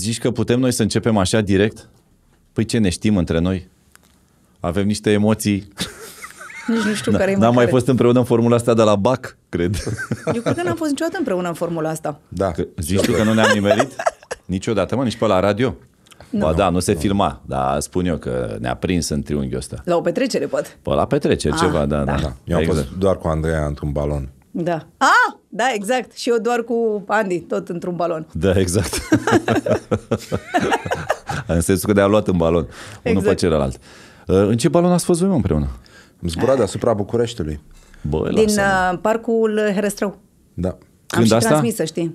Zici că putem noi să începem așa direct? Păi ce ne știm între noi? Avem niște emoții. Nici nu știu care e N-am mai fost împreună în formula asta de la BAC, cred. Eu cred că n-am fost niciodată împreună în formula asta. Da. Zici tu că nu ne-am nimerit? Niciodată, mă, nici pe la radio. Ba da, nu se filma, dar spun eu că ne-a prins în triunghiul ăsta. La o petrecere, poate. Pe la petrecere, ceva, da. Eu am Exact. fost doar cu Andreea într-un balon. Da. Da, exact. Și eu doar cu Andy, tot într-un balon. Da, exact. În sensul că ne-a luat în balon, unul pe celălalt. În ce balon ați fost voi, mă, împreună? Am zburat deasupra Bucureștiului. Bă, Din parcul Da. Herăstrău. Când Am și asta? transmis, să știi.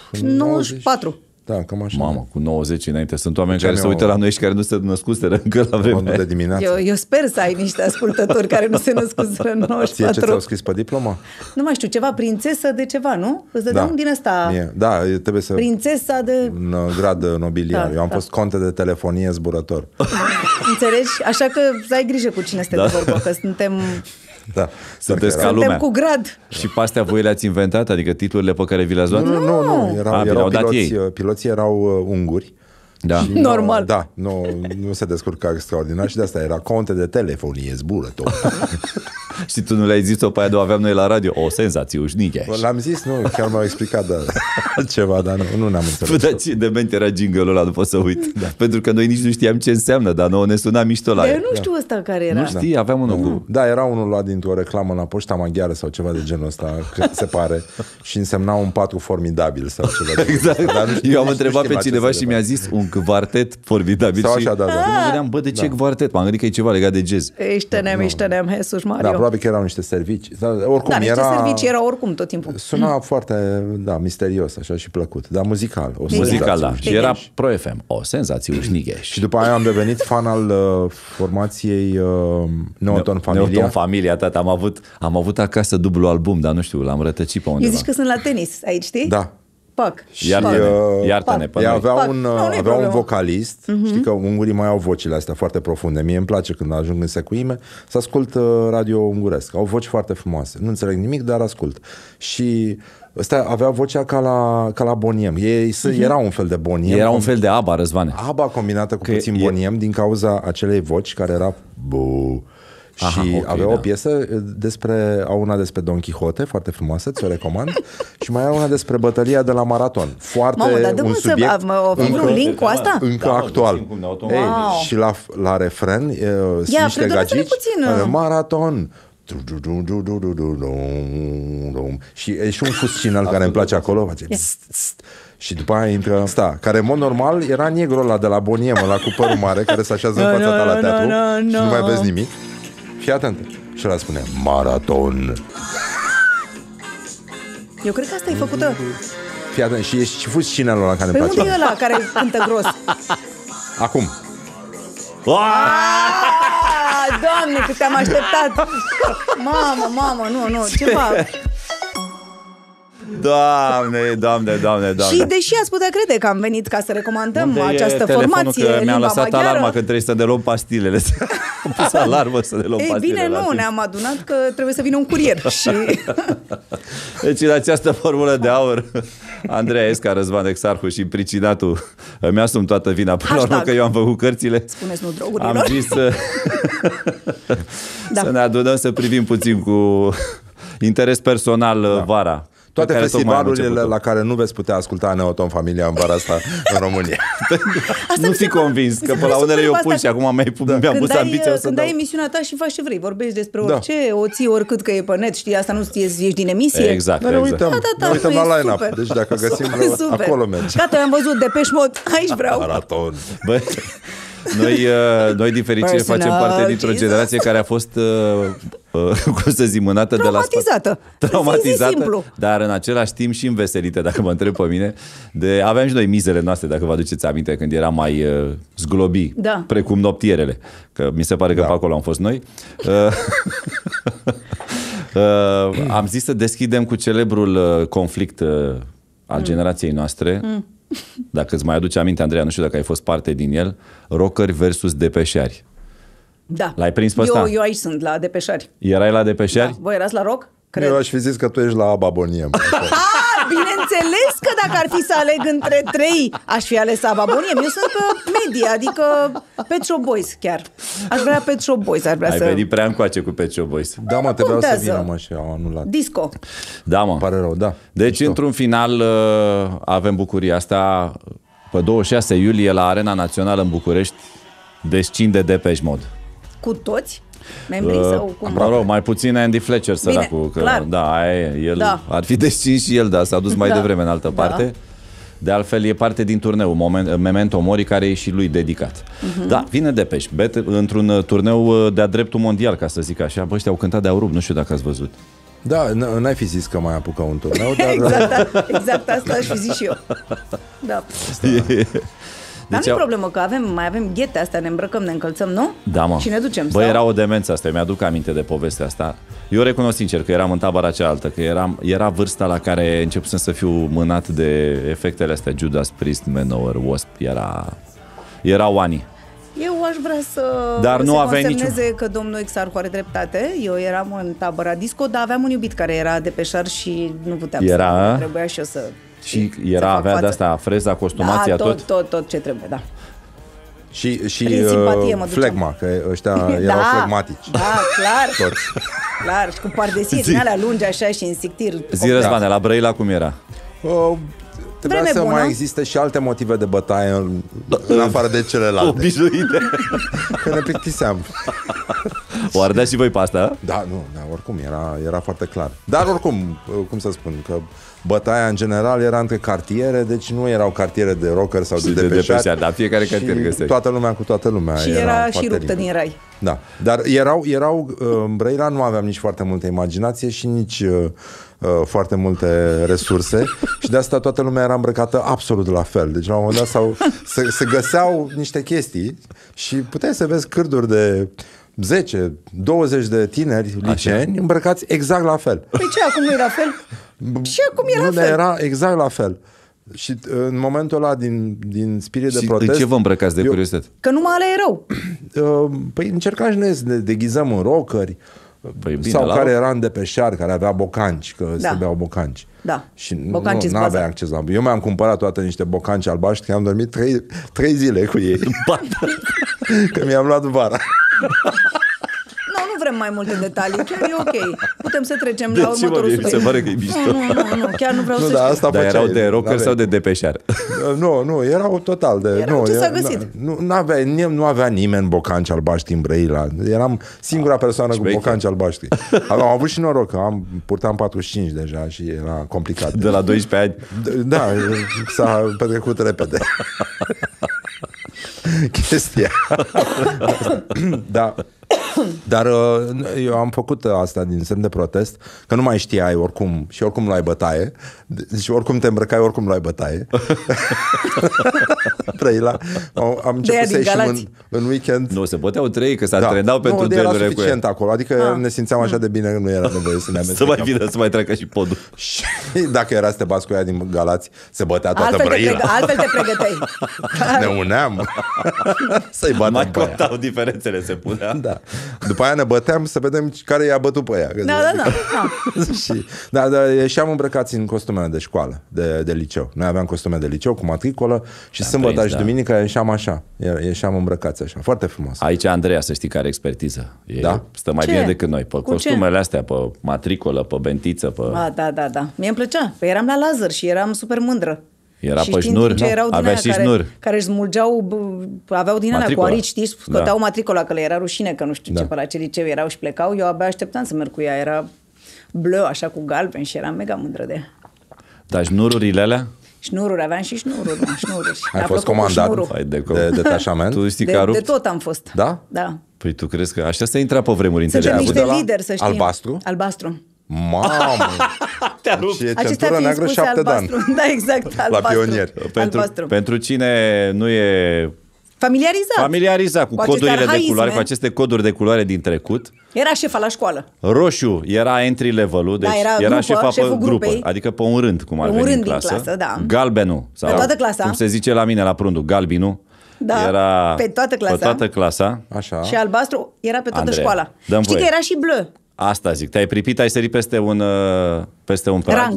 94. Da, cam așa. Mamă, cu 90 înainte. Sunt oameni care se ne-au- uită la noi și care nu se născuseră încă la vremea de aia. dimineață. Eu sper să ai niște ascultători care nu se născuseră în Ție ce 94. ți-au scris pe diploma? Nu mai știu, ceva prințesă de ceva, nu? Îți dădeau un din ăsta. Mie. Da, trebuie să... Prințesa de... În grad nobiliar. Da, Eu am da. fost conte de telefonie zburător. Înțelegi? Așa că să ai grijă cu cine stai de vorbă, că suntem Da. Sunteți ca suntem lumea. cu grad. Și pe astea voi le-ați inventat? Adică titlurile pe care vi le-ați luat? Nu. Erau vi-le-au dat piloți, ei. piloții erau unguri. Da. Și Normal. Da, nu se descurca extraordinar și de asta era conte de telefonie zburător. Și tu nu le-ai zis-o pe aia de o aveam noi la radio? O senzație ușniche. L-am zis, nu, chiar m-au explicat ceva, dar nu ne-am înțeles. Bă, dar ce dement era jingle-ul ăla, nu pot să uit. Da. Pentru că noi nici nu știam ce înseamnă, dar nouă ne suna mișto la Eu el. nu știu ăsta care era. Nu știi, aveam unul cu... Da, era unul luat dintr-o reclamă la Poșta Maghiară sau ceva de genul ăsta, se pare, și însemna un patru formidabil sau ceva de Exact. Dar nu știu- Eu am nu întrebat știm pe la ce cineva se și mi-a zis un quartet formidabil. Sau și așa, da. Eu mă gândeam, bă, de ce quartet? M-am gândit că e ceva legat de jazz. Eștenem, Jesus Mario. Da, probabil că erau niște servicii. Dar, oricum, Da, niște era... servicii erau oricum tot timpul. Suna foarte, misterios, așa, și plăcut, dar muzical. O Muzical, senzație da. ușnică. Și era Pro FM. O senzație ușniche. Și după aia am devenit fan al formației Neoton Familia. Neoton Familia, tata. Am avut acasă dublu album, dar nu știu, l-am rătăcit pe Eu undeva. zici că sunt la tenis aici, știi? Da. Pac. Iartă-ne pe Ei noi. avea Pac. un, Nu, nu-i avea un problemă. vocalist, știi că ungurii mai au vocile astea foarte profunde. Mie îmi place când ajung în secuime să ascult radio unguresc. Au voci foarte frumoase. Nu înțeleg nimic, dar ascult. Și ăsta avea vocea ca la Boniem. Ei era un fel de Boniem. Era un fel de ABBA, Răzvane. ABBA combinată cu puțin Boniem din cauza acelei voci care era bu. Aha, și ok, avea da. o piesă au una despre Don Quixote, foarte frumoasă, ți-o recomand, și mai au una despre bătălia de la Maraton. Foarte Mamă, dar un subiect un link cu asta? încă actual. Wow. Ei, și la refren sunt niște fredonați-ne gagici. puțin. Maraton. Și e și un fuscinal care îmi place acolo. Face și după aia intră care în mod normal era negrul ăla de la Boniem, ăla cu părul mare, care se așează în fața ta la teatru și nu mai vezi nimic. Fii atent. Și ăla spune Maraton. Eu cred că asta e făcută. Fii atent. Și e și fuscinalul ăla care îmi Păi place. unde e ăla care cântă gros? Acum. Doamne, cât te-am așteptat. Mamă, nu, ceva. Doamne. Și deși ați putea crede că am venit ca să recomandăm Unde e această telefonul? formație Că mi-a limba lăsat maghiară. alarma că trebuie să ne luăm pastilele. Am pus alarmă să ne luăm Ei pastilele. bine, la nu, timp. ne-am adunat că trebuie să vină un curier. Și Deci în această formulă de aur, Andreea Esca, Răzvan Exarhu și pricinatul, îmi asum toată vina până la urmă Hashtag. că eu am făcut cărțile. spuneți nu drogurilor. Am zis să ne adunăm să privim puțin cu interes personal vara. Toate pe care tocmai am festivalurile început-o. la care nu veți putea asculta Neoton Familia în vara asta în România. Asta Nu mi se fi pare- convins, mi că se pe la pare unele superb eu pun asta. și acum mi-am pus ambiția să Când dau. ai emisiunea ta și faci ce vrei, vorbești despre orice, o ții oricât că e pe net, știi, asta nu ești din emisie. Exact, Dar ne exact. uităm, Da, ne uităm nu, la e line-up. super. Deci dacă găsim vreo, Super. acolo merge. Gata, am văzut Depeche Mode, aici vreau. Maraton. Bă, noi din fericire Personal, facem parte dintr-o Jesus. generație care a fost cum să zic, mânată de la Traumatizată. traumatizată, simplu. dar în același timp și înveselită, dacă mă întreb pe mine. Aveam și noi mizele noastre, dacă vă aduceți aminte, când eram mai zglobi, Da. precum noptierele, că mi se pare că pe acolo am fost noi. Am zis să deschidem cu celebrul conflict al generației noastre. Dacă îți mai aduce aminte, Andreea, nu știu dacă ai fost parte din el, rockeri versus depeșari. Da. L-ai prins pe ăsta? Eu aici sunt, la Depeșari. Erai la depeșari? Da. Voi erați la rock? Cred. Eu aș fi zis că tu ești la ABBA Boniem. Bineînțeles că dacă ar fi să aleg între 3, aș fi ales Aba Boniem. Eu sunt media, adică Pet Shop Boys chiar. Aș vrea Pet Shop Boys, aș vrea Ai venit prea încoace cu Pet Shop Boys. Da, mă, trebuiau să vină, mă, și au anulat. Disco. Da, mă. Pare rău, da. Deci, într-un final, avem bucuria asta. Pe 26 iulie, la Arena Națională în București, descinde Depeche Mode. Cu toți? Membrii sau cum? Mă rog, mai puțin Andy Fletcher, săracul. Că, clar. Da, el ar fi descins și el, dar s-a dus mai devreme în altă parte. De altfel, e parte din turneu, Memento Mori, care e și lui dedicat. Da, vine Depeche, într-un turneu de-a dreptul mondial, ca să zic așa. Bă, ăștia au cântat de-a rupt, nu știu dacă ați văzut. Da, n-ai fi zis că mai apucă un turneu, dar... exact asta aș fi zis și eu. Da. Dar nu-i problemă, că mai avem ghete astea, ne îmbrăcăm, ne încălțăm, nu? Da, mă. Și ne ducem. Bă, era o demență asta, mi-aduc aminte de povestea asta. Eu recunosc sincer că eram în tabăra cealaltă, că era vârsta la care începusem să fiu mânat de efectele astea, Judas Priest, Manowar, Wasp, erau ani. Eu aș vrea să dar nu aveai consemneze că domnul Exarhu are dreptate. Eu eram în tabăra disco, dar aveam un iubit care era depeșar și nu puteam să... Trebuia și eu să... Și avea de-asta freza, costumația, tot ce trebuie, da. Și flegma, că ăștia erau flegmatici. Da, clar. Toți. Clar, și cu pardesii din alea lungi așa și în sictir. Zi, Răzvane, la Brăila cum era? Trebuia să mai existe și alte motive de bătaie în afară de celelalte. Obișnuite. Că ne plictiseam. O ardea și voi pe asta? Da, nu, oricum era foarte clar. Dar oricum, cum să spun, că bătaia în general era între cartiere, deci nu erau cartiere de rocker sau de depeșari. Dar fiecare cartier găseai. Toată lumea cu toată lumea. Și era și ruptă din rai. Da, dar erau în Brăila nu aveam nici foarte multă imaginație și nici foarte multe resurse și de asta toată lumea era îmbrăcată absolut la fel. Deci la un moment dat se găseau niște chestii și puteai să vezi cârduri de 10, 20 de tineri liceeni îmbrăcați exact la fel. Păi ce, acum nu era fel? Și acum era fel. Era exact la fel. Și în momentul ăla din spirit de protest... în ce vă îmbrăcați de curiozitate? Că numai alea erau. Păi încercam și noi să ne deghizăm în rockeri. Sau care era în depeșar, care avea bocanci, că se beau bocanci. Da. Și nu avea acces la... Eu mi-am cumpărat toate niște bocanci albaștri, că am dormit 3 zile cu ei. Că mi-am luat vara. Nu vrem mai multe detalii, chiar e ok. Putem să trecem la următorul subiect. Se pare că e mișto. Nu, chiar nu vreau să știu. Dar erau de rocker sau de depeșar? Nu, erau total de... Ce s-a găsit? Nu avea nimeni bocanci albaștri în Brăila. Eram singura persoană cu bocanci albaștri. Am avut și noroc, că purtam 45 deja și era complicat. De la 12 ani? Da, s-a petrecut repede. Chestia. Da. Dar eu am făcut asta din semn de protest, că nu mai știai oricum și oricum luai bătaie. Deci oricum te îmbrăcai, oricum luai bătaie. Brăila. Am început să ieșim în weekend. Nu, se puteau 3, că se antrenau pentru duelurile cu era suficient acolo. Adică ne simțeam așa de bine că nu era nevoie să ne amestecăm. Să mai vină, să mai treacă și podul. Și dacă era să te bați cu ea din Galați, se bătea toată Brăila. Altfel te pregăteai. Ne uneam. Să-i batem mai pe aia. contau diferențele, se punea. Da. După aia ne băteam să vedem care i-a bătut pe ea. Da. Dar ieșeam îmbrăcați în costumele de școală, de liceu. Noi aveam costume de liceu cu matricolă și sâmbătă și duminica ieșeam așa. Ieșeam îmbrăcați așa. Foarte frumos. Aici Andreea, să știi, că are expertiză. Stă mai bine decât noi. Pe costumele astea, pe matricolă, pe bentiță, pe... Da. Mie îmi plăcea. Păi eram la laser și eram super mândră. Era pe șnur, avea și șnur. Care își smulgeau, aveau din alea cu arici, știi, scoteau matricola, că le era rușine, că nu știu ce, pe la ce liceu erau și plecau. Eu abia așteptam să merg cu ea, era bleu, așa cu galben și eram mega mândră de ea. Dar șnururile alea? Șnururi, aveam și șnururi, șnururi. Ai fost comandat de detașament? Tu știi că de tot am fost. Da? Da. Păi tu crezi că așa se intra pe vremuri înțeleaptă? Suntem niște lideri, să știi. Albastru? Mamă! Te-a rupt. Și e centură neagră 7 de ani. Da, exact, albastru. La pionieri. Pentru cine nu e familiarizat cu codurile de culoare, cu aceste coduri de culoare din trecut. Era șefa la școală. Roșu era entry level-ul, deci era șefa pe grupă, adică pe un rând, cum ar veni în clasă. Galbenul, sau toată clasa. cum se zice la mine la Prundu, galbinul. Da, era pe toată clasa. Așa. Și albastru era pe toată școala. Știi că era și bleu. Asta zic, te-ai pripit, ai sărit peste un prag. Rang.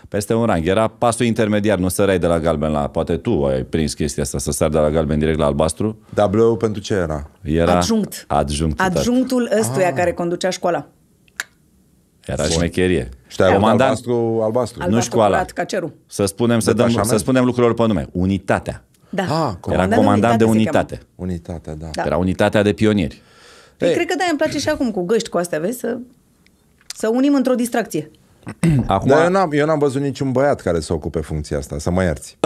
Peste un rang. Era pasul intermediar, nu săreai de la galben la... Poate tu ai prins chestia asta, să sari de la galben direct la albastru. Dar bleu pentru ce era? Era adjunct. Adjunctul ăstuia care conducea școala. Era șmecherie. Și te-ai albastru. Nu școala. Ca cerul. Să spunem lucrurilor pe nume. Unitatea. Da. Era comandant de unitate. Unitatea, da. Era unitatea de pionieri. Cred că da, îmi place și acum cu găști cu astea, vezi, să unim într-o distracție. Acum... Dar eu n-am văzut niciun băiat care să ocupe funcția asta, să mă ierți.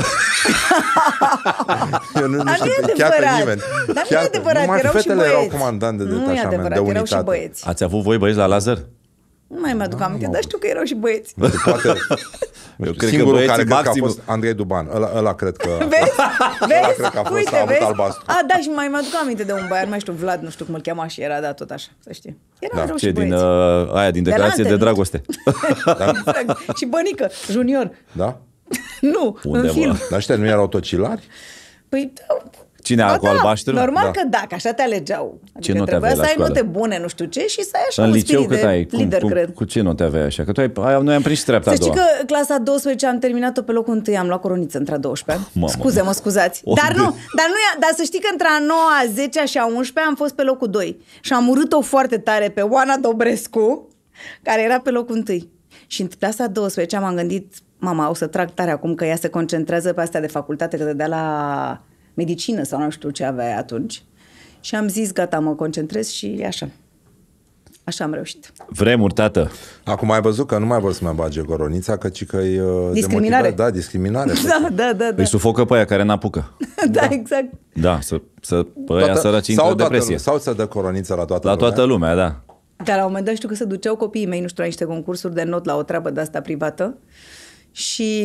Eu nu știu chiar pe nimeni. Dar nu e adevărat, erau și băieți. Erau comandante de detașament, de unitate. Erau și băieți. Ați avut voi băieți la laser? Nu mai mi-aduc aminte, dar știu că erau și băieți. Poate... Eu cred singurul că care maxim... cred că a fost Andrei Duban. Ăla cred că... Vezi? Cred că a fost, Uite, a avut albastru. Da, și mai mi-aduc aminte de un băiat, nu mai știu, Vlad, nu știu cum îl chema și era, da, tot așa, să știi. Erau și băieți. Aia din declarație de dragoste. Exact. Și Bănică, junior. Da? Nu, în film. Dar ăștia nu erau tocilari? Păi, cine a cu albaștru? Normal că da, că așa te alegeau. Ce note trebuia aveai să ai la note bune, nu știu ce, și să ai așa în un liceu spirit cât ai? de lider, cred. Cu ce note aveai așa? Că noi am prins și treapta a doua. Să știi că clasa 12 am terminat-o pe locul 1, am luat coroniță între a 12. Mă scuzați. Dar să știi că între a 9, a 10 și a 11 am fost pe locul 2. Și am urât-o foarte tare pe Oana Dobrescu, care era pe locul 1. Și în clasa 12 m-am gândit, mama, o să trag tare acum că ea se concentrează pe astea de facultate, că dădea la medicină sau nu știu ce avea atunci. Și am zis, gata, mă concentrez și așa. Așa am reușit. Vremuri, tată. Acum ai văzut că nu mai vor să mai bage coronița, căci că e discriminare. Da, discriminare. Da. Îi sufocă pe aia care n-apucă. Da, exact. Da, pe aia săraci intră în depresie. Sau să dă coronița la toată lumea. La toată lumea, da. Dar la un moment dat știu că se duceau copiii mei, nu știu, la niște concursuri de not, la o treabă de asta privată și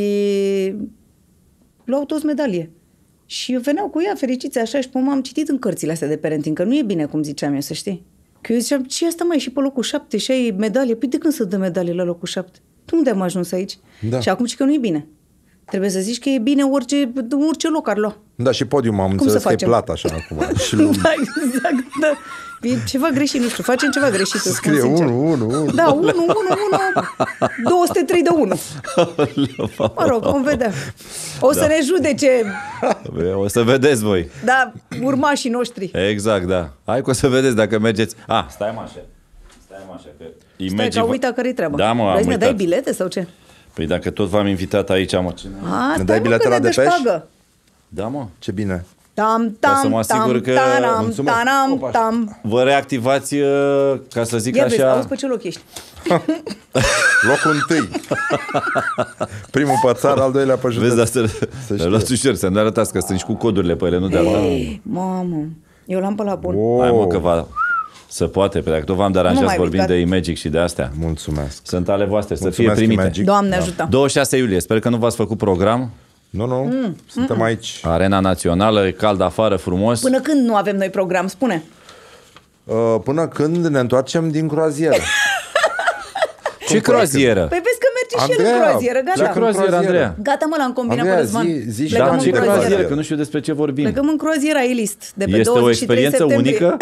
luau toți medalie. Și veneau cu ea fericiți așa și am citit în cărțile astea de parenting, că nu e bine, cum ziceam eu, să știi. Că eu ziceam, ce asta mai și pe locul 7 și ai medalie? Păi de când să dă medalie la locul 7? Tu unde am ajuns aici? Da. Și acum zici că nu e bine. Trebuie să zici că e bine orice loc ar lua. Da, și podium am înțeles că e plat așa acum. Da, exact, da. E ceva greșit, nu știu, facem ceva greșit. Scrie 1. Da, 1, 203 de 1. Mă rog, vom vedea. O să ne judece. O să vedeți voi. Da, urmașii noștri. Exact, da. Hai că o să vedeți dacă mergeți. Stai mă așa. Stai că uita care-i treaba. Da, mă, vrei să ne dai bilete sau ce? Păi dacă tot v-am invitat aici, mă. Ne dai bilete la Depeș? Da, mă. Ce bine. Ca să mă asigur că vă reactivați, ca să zic așa. Ia vezi, auzi pe ce loc ești. Locul 1. Primul pe țară, al doilea pe județ. Vezi, dar să luați ușor, să-mi arătați că sunt și cu codurile pe ele, nu de alta. Mamă, eu l-am pe la bun. Hai mă că să poate, pe dacă tot v-am deranjat să vorbim de e-magic și de astea. Mulțumesc. Sunt ale voastre, să fie primite. Doamne ajută. 26 iulie, sper că nu v-ați făcut program. Nu, suntem aici. Arena Națională, e cald afară, frumos. Până când nu avem noi program, spune? Până când ne întoarcem din croazieră. Ce croazieră? Păi vezi că merge și el în croazieră, gata. Ce croazieră, Andreea? Gata, mă, l-am combinat cu Răzvan. Da, ce croazieră, că nu știu despre ce vorbim. Plecăm în croaziera A-List de pe este 23 septembrie. Este o experiență unică?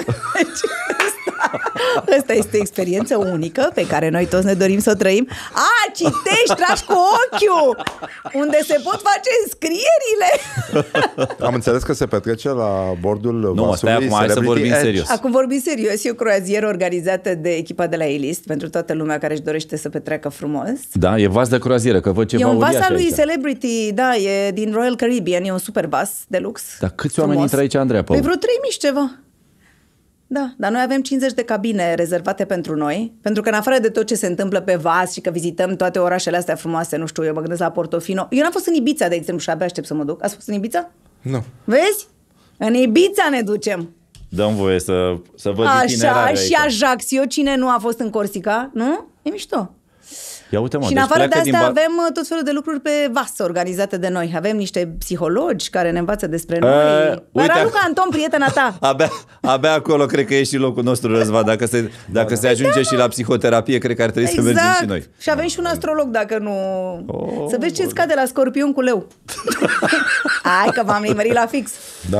Asta este o experiență unică pe care noi toți ne dorim să o trăim. Citești, tragi cu ochiul, unde se pot face înscrierile. Am înțeles că se petrece la bordul vasului. Stai acum, hai să vorbim serios. Acum vorbim serios. E o croazieră organizată de echipa de la A-List pentru toată lumea care își dorește să petreacă frumos. Da, e vas de croazieră, că văd ceva e un vas uriaș al lui aici. Celebrity, da, e din Royal Caribbean, e un super vas de lux. Dar câți oameni intră aici, Andreea? Păi vreo 3000 și ceva. Da, dar noi avem 50 de cabine rezervate pentru noi, pentru că în afară de tot ce se întâmplă pe vas și că vizităm toate orașele astea frumoase, nu știu, eu mă gândesc la Portofino. Eu n-am fost în Ibiza, de exemplu, și abia aștept să mă duc. Ați fost în Ibiza? Nu. Vezi? În Ibiza ne ducem. Dăm voie să văd itinerarea aici. Și Ajaccio, cine nu a fost în Corsica, nu? E mișto. Ia uite, mă, și în afară de asta avem tot felul de lucruri pe vas organizate de noi. Avem niște psihologi care ne învață despre noi. Raluca Anton, prietena ta. Abia acolo cred că e și locul nostru, Răzvan. Dacă se ajunge și la psihoterapie, cred că ar trebui să mergem și noi. Și avem și un astrolog, dacă nu... Să vezi ce scade la Scorpion cu Leu. Hai că v-am nimerit la fix. Da.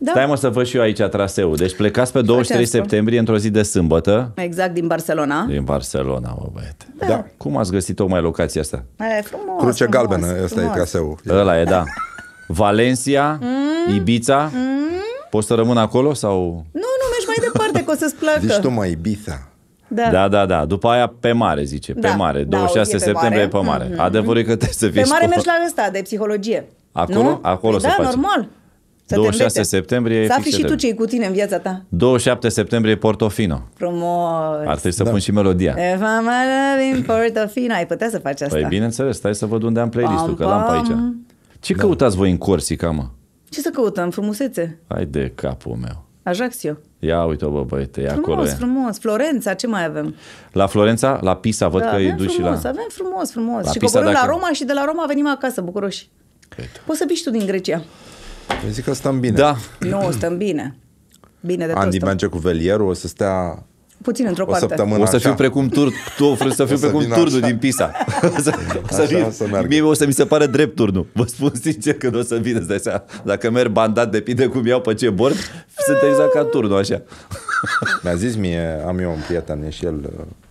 Da. Stai mă să văd și eu aici traseul. Deci plecați pe 23 septembrie într-o zi de sâmbătă. Exact, din Barcelona. Din Barcelona, bă, băiete. Da. Cum ați găsit tocmai locația asta? E frumos. Cruce frumos, galbenă, ăsta e frumos. traseul. Ăla e, da. Valencia, Ibiza. Poți să rămân acolo sau... Nu, mergi mai departe, că o să-ți placă. Zici tu, mă, Ibiza. Da. După aia pe mare, zice. Pe Da, mare. da, 26 o zi pe septembrie mare. pe mare. Adevărul e că trebuie să fii Pe mare scop. mergi la ăsta, de psihologie. Acolo? Nu? Acolo se da, face. normal. Să 26 te învețe. septembrie. Să fix afli și tu septembrie. ce-i cu tine în viața ta. 27 septembrie Portofino. Frumos. Ar trebui să pun și melodia. If I'm in Portofino, ai putea să faci asta. Păi bineînțeles, stai să văd unde am playlist-ul, că Pam, l-am pe aici. pam. Ce căutați voi în Corsica, mă? Ce să căutăm? Frumusețe. Hai de capul meu. Ajaccio. Ia uite-o, bă, băiete, e acolo. Frumos, E. frumos. Florența, ce mai avem? La Florența, la Pisa, văd că îi avem duci și frumos, la... avem frumos. La Și Pisa, coborâm la dacă- Roma și de la Roma venim acasă, bucuroși. Uite. Poți să biși tu din Grecia. Eu zic că stăm bine. Da, Nu, stăm bine. Bine de tot Andy stăm. merge cu velierul, o să stea Puțin într-o o parte. săptămână o să așa. fiu precum tu oferi să fiu O să precum vină turnul așa. din Pisa. Așa o să meargă. Mie o să mi se pare drept turnul. Vă spun sincer că nu o să vină, îți dai seama. Dacă merg bandat, depinde cum iau pe ce bord, sunt exact ca turnul, așa. Mi-a zis mie, am eu un prieten, e și el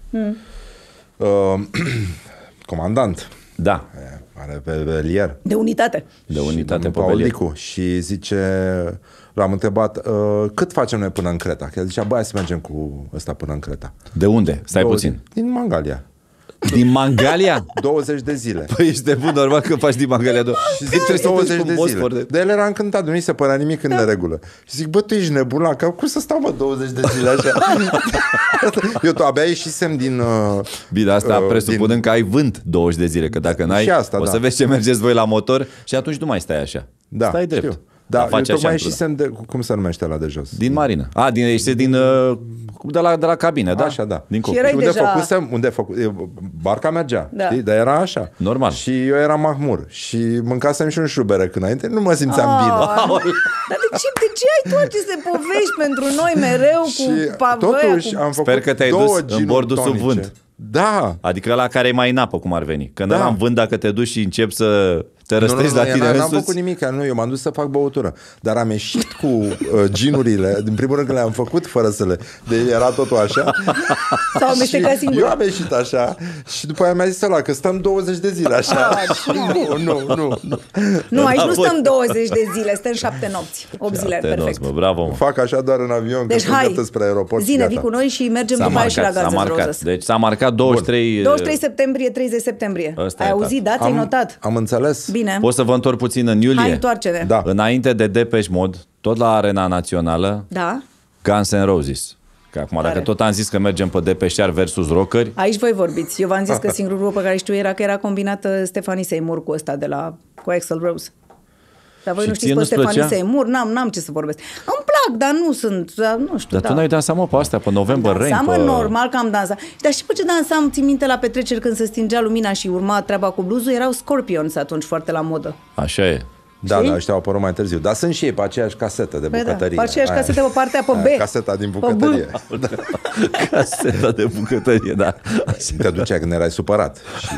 comandant. Da, Are pe velier. De unitate. de unitate pe Paul velier. Licu. Și zice, l-am întrebat, cât facem noi până în Creta? Că el zicea, băi, să mergem cu ăsta până în Creta. De unde? Stai 20 puțin. Din Mangalia. Din Mangalia? 20 de zile. Păi ești de bun, normal că faci din Mangalia. Și zic, 20 de zile. De el era încântat, nu-i se părea nimic în neregulă. Și zic, bă, tu ești nebun la cap, cum să stau, mă, 20 de zile așa? Eu abia ieșisem din... Bine, asta presupunând că ai vânt 20 de zile, că dacă n-ai, Și asta, o da. să vezi ce mergeți voi la motor și atunci nu mai stai așa. Da, Stai drept. știu. Da, eu faci tocmai așa ieșisem de... Cum se numește ăla de jos? din marină. Ești de la cabine, da? Așa, da. Din Și cockpit. erai deja- barca mergea, Da. știi? Dar era așa. Normal. Și eu eram mahmur și mâncasem și un șuberec înainte, nu mă simțeam bine. Dar de ce ai tu aceste povești pentru noi mereu Și cu pavăia? totuși am făcut Sper că te-ai două dus în ginuri bordul sub tonice. vânt. Da. Adică ăla care e mai în apă, cum ar veni. Că Da. n-am vânt dacă te duci și începi să te răstezi la tine n-am însuți. făcut nimic, nu, eu m-am dus să fac băutură. Dar am ieșit cu ginurile, din primul rând că le-am făcut fără să le... Deci era totul așa. Sau amestecat Și singur? eu am ieșit așa și după aia mi-a zis ăla că stăm 20 de zile așa. Nu. Nu, aici nu Apoi- stăm 20 de zile, stăm 7 nopți. 8 zile, Te nos, perfect. mă, bravo, mă. Fac așa doar în avion, Deci că hai, sunt gata spre aeroport. zine, gata. vii cu noi și mergem S-a după aia și la marcat, s-a Guns N' marcat. Roses. Deci s-a marcat 23... 23 septembrie, 30 septembrie. Ăsta Ai e auzit, da? Ți-ai notat? Am înțeles. Bine. Poți să vă întorc puțin în iulie? Hai, întoarce-ne. Da. Înainte de Depeche Mode, tot la Arena Națională, Da? Guns N' Roses. Că acum, dacă Tare. tot am zis că mergem pe Depeșear versus rockeri, Aici voi vorbiți. Eu v-am zis că singurul lucru pe care știu era că era combinată Stephanie Seymour cu ăsta cu Axl Rose. Dar voi Și nu ție știți pe nu-ți Stephanie plăcea? Seymour, n-am ce să vorbesc. Îmi plac, dar nu sunt, nu știu. dar tu n-ai dansat, mă, pe astea, pe November Rain, Dansam, pe... normal că am dansat. Dar și pe ce dansam, țin minte la petreceri când se stingea lumina și urma treaba cu bluzul, erau Scorpions atunci foarte la modă. Așa e. Da, Știi? da, ăștia au apărut mai târziu. Dar sunt și ei pe aceeași casetă de Păi da, bucătărie. pe aceeași Aia. casetă pe partea pe B. Caseta din Pe B. bucătărie. Caseta de bucătărie, da. Te duceai când erai supărat.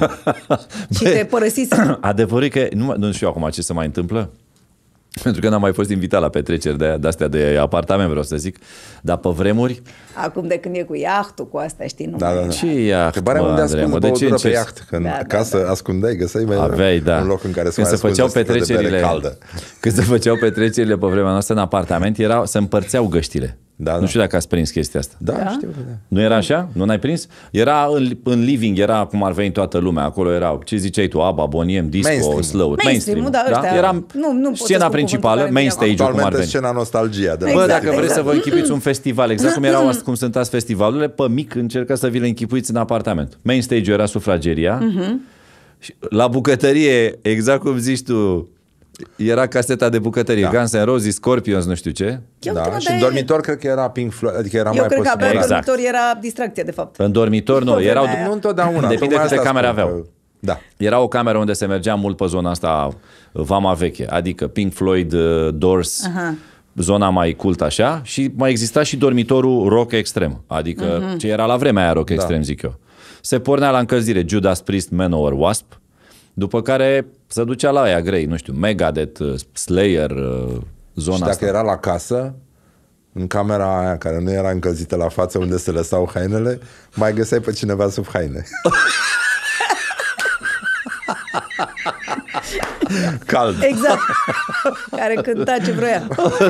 Și te părăsiți. Adevărul e că, nu știu acum ce se mai întâmplă, pentru că n-am mai fost invitat la petreceri de-astea de apartament, vreau să zic, dar pe vremuri, Acum de când e cu iahtul, cu astea, știi, nu Da, mai da, e. da. ce iaht, Întrebarea mă, unde Andrei, ascunzi mă, de ce băutură pe încerci? iaht? Când Da, da, acasă ascundeai, găseai mai Aveai, da. un loc în care să Când mai se făceau ascunzi o sticlă de bere petrecerile, caldă. când se făceau petrecerile pe vremea noastră în apartament, se împărțeau găștile. Da, Nu da. știu dacă ați prins chestia asta. Da, știu. Da. Nu era așa? Nu n-ai prins? Era în living, era cum ar veni toată lumea. Acolo erau, ce ziceai tu, ABBA, Boniem, disco, Mainstream. slow. Mainstream-ul, da, ăștia- Era nu pot să scena spun principală, cuvântul main care mi-e stage-ul, cum ar Actualmente veni. scena nostalgia. De Bă, Exact, dacă vreți exact. să vă închipuiți un festival, exact cum erau cum sunt azi festivalurile, pe mic încercați să vi le închipuiți în apartament. Main stage-ul era sufrageria. Și la bucătărie, exact cum zici tu, era caseta de bucătărie. Guns N' Roses, Scorpions, nu știu ce. Ia Da, uite-mă, și dar în e- dormitor cred că era Pink Floyd, adică era Eu mai cred că posibil. abia în Exact. dormitor era distracție, de fapt. În dormitor nu, erau... vremea aia. Nu întotdeauna. Depinde tocmai câte asta camere spun, aveau. că- Da. Era o cameră unde se mergea mult pe zona asta vama veche, adică Pink Floyd, Doors, zona mai cult așa, și mai exista și dormitorul rock extrem, adică ce era la vremea aia rock extrem, zic eu. Se pornea la încălzire Judas Priest, Manowar, Wasp, după care se ducea la aia grei, nu știu, Megadeth, Slayer, zona și dacă asta. era la casă, în camera aia care nu era încălzită la față unde se lăsau hainele, mai găseai pe cineva sub haine. Cald. Exact. Care cânta ce vrea.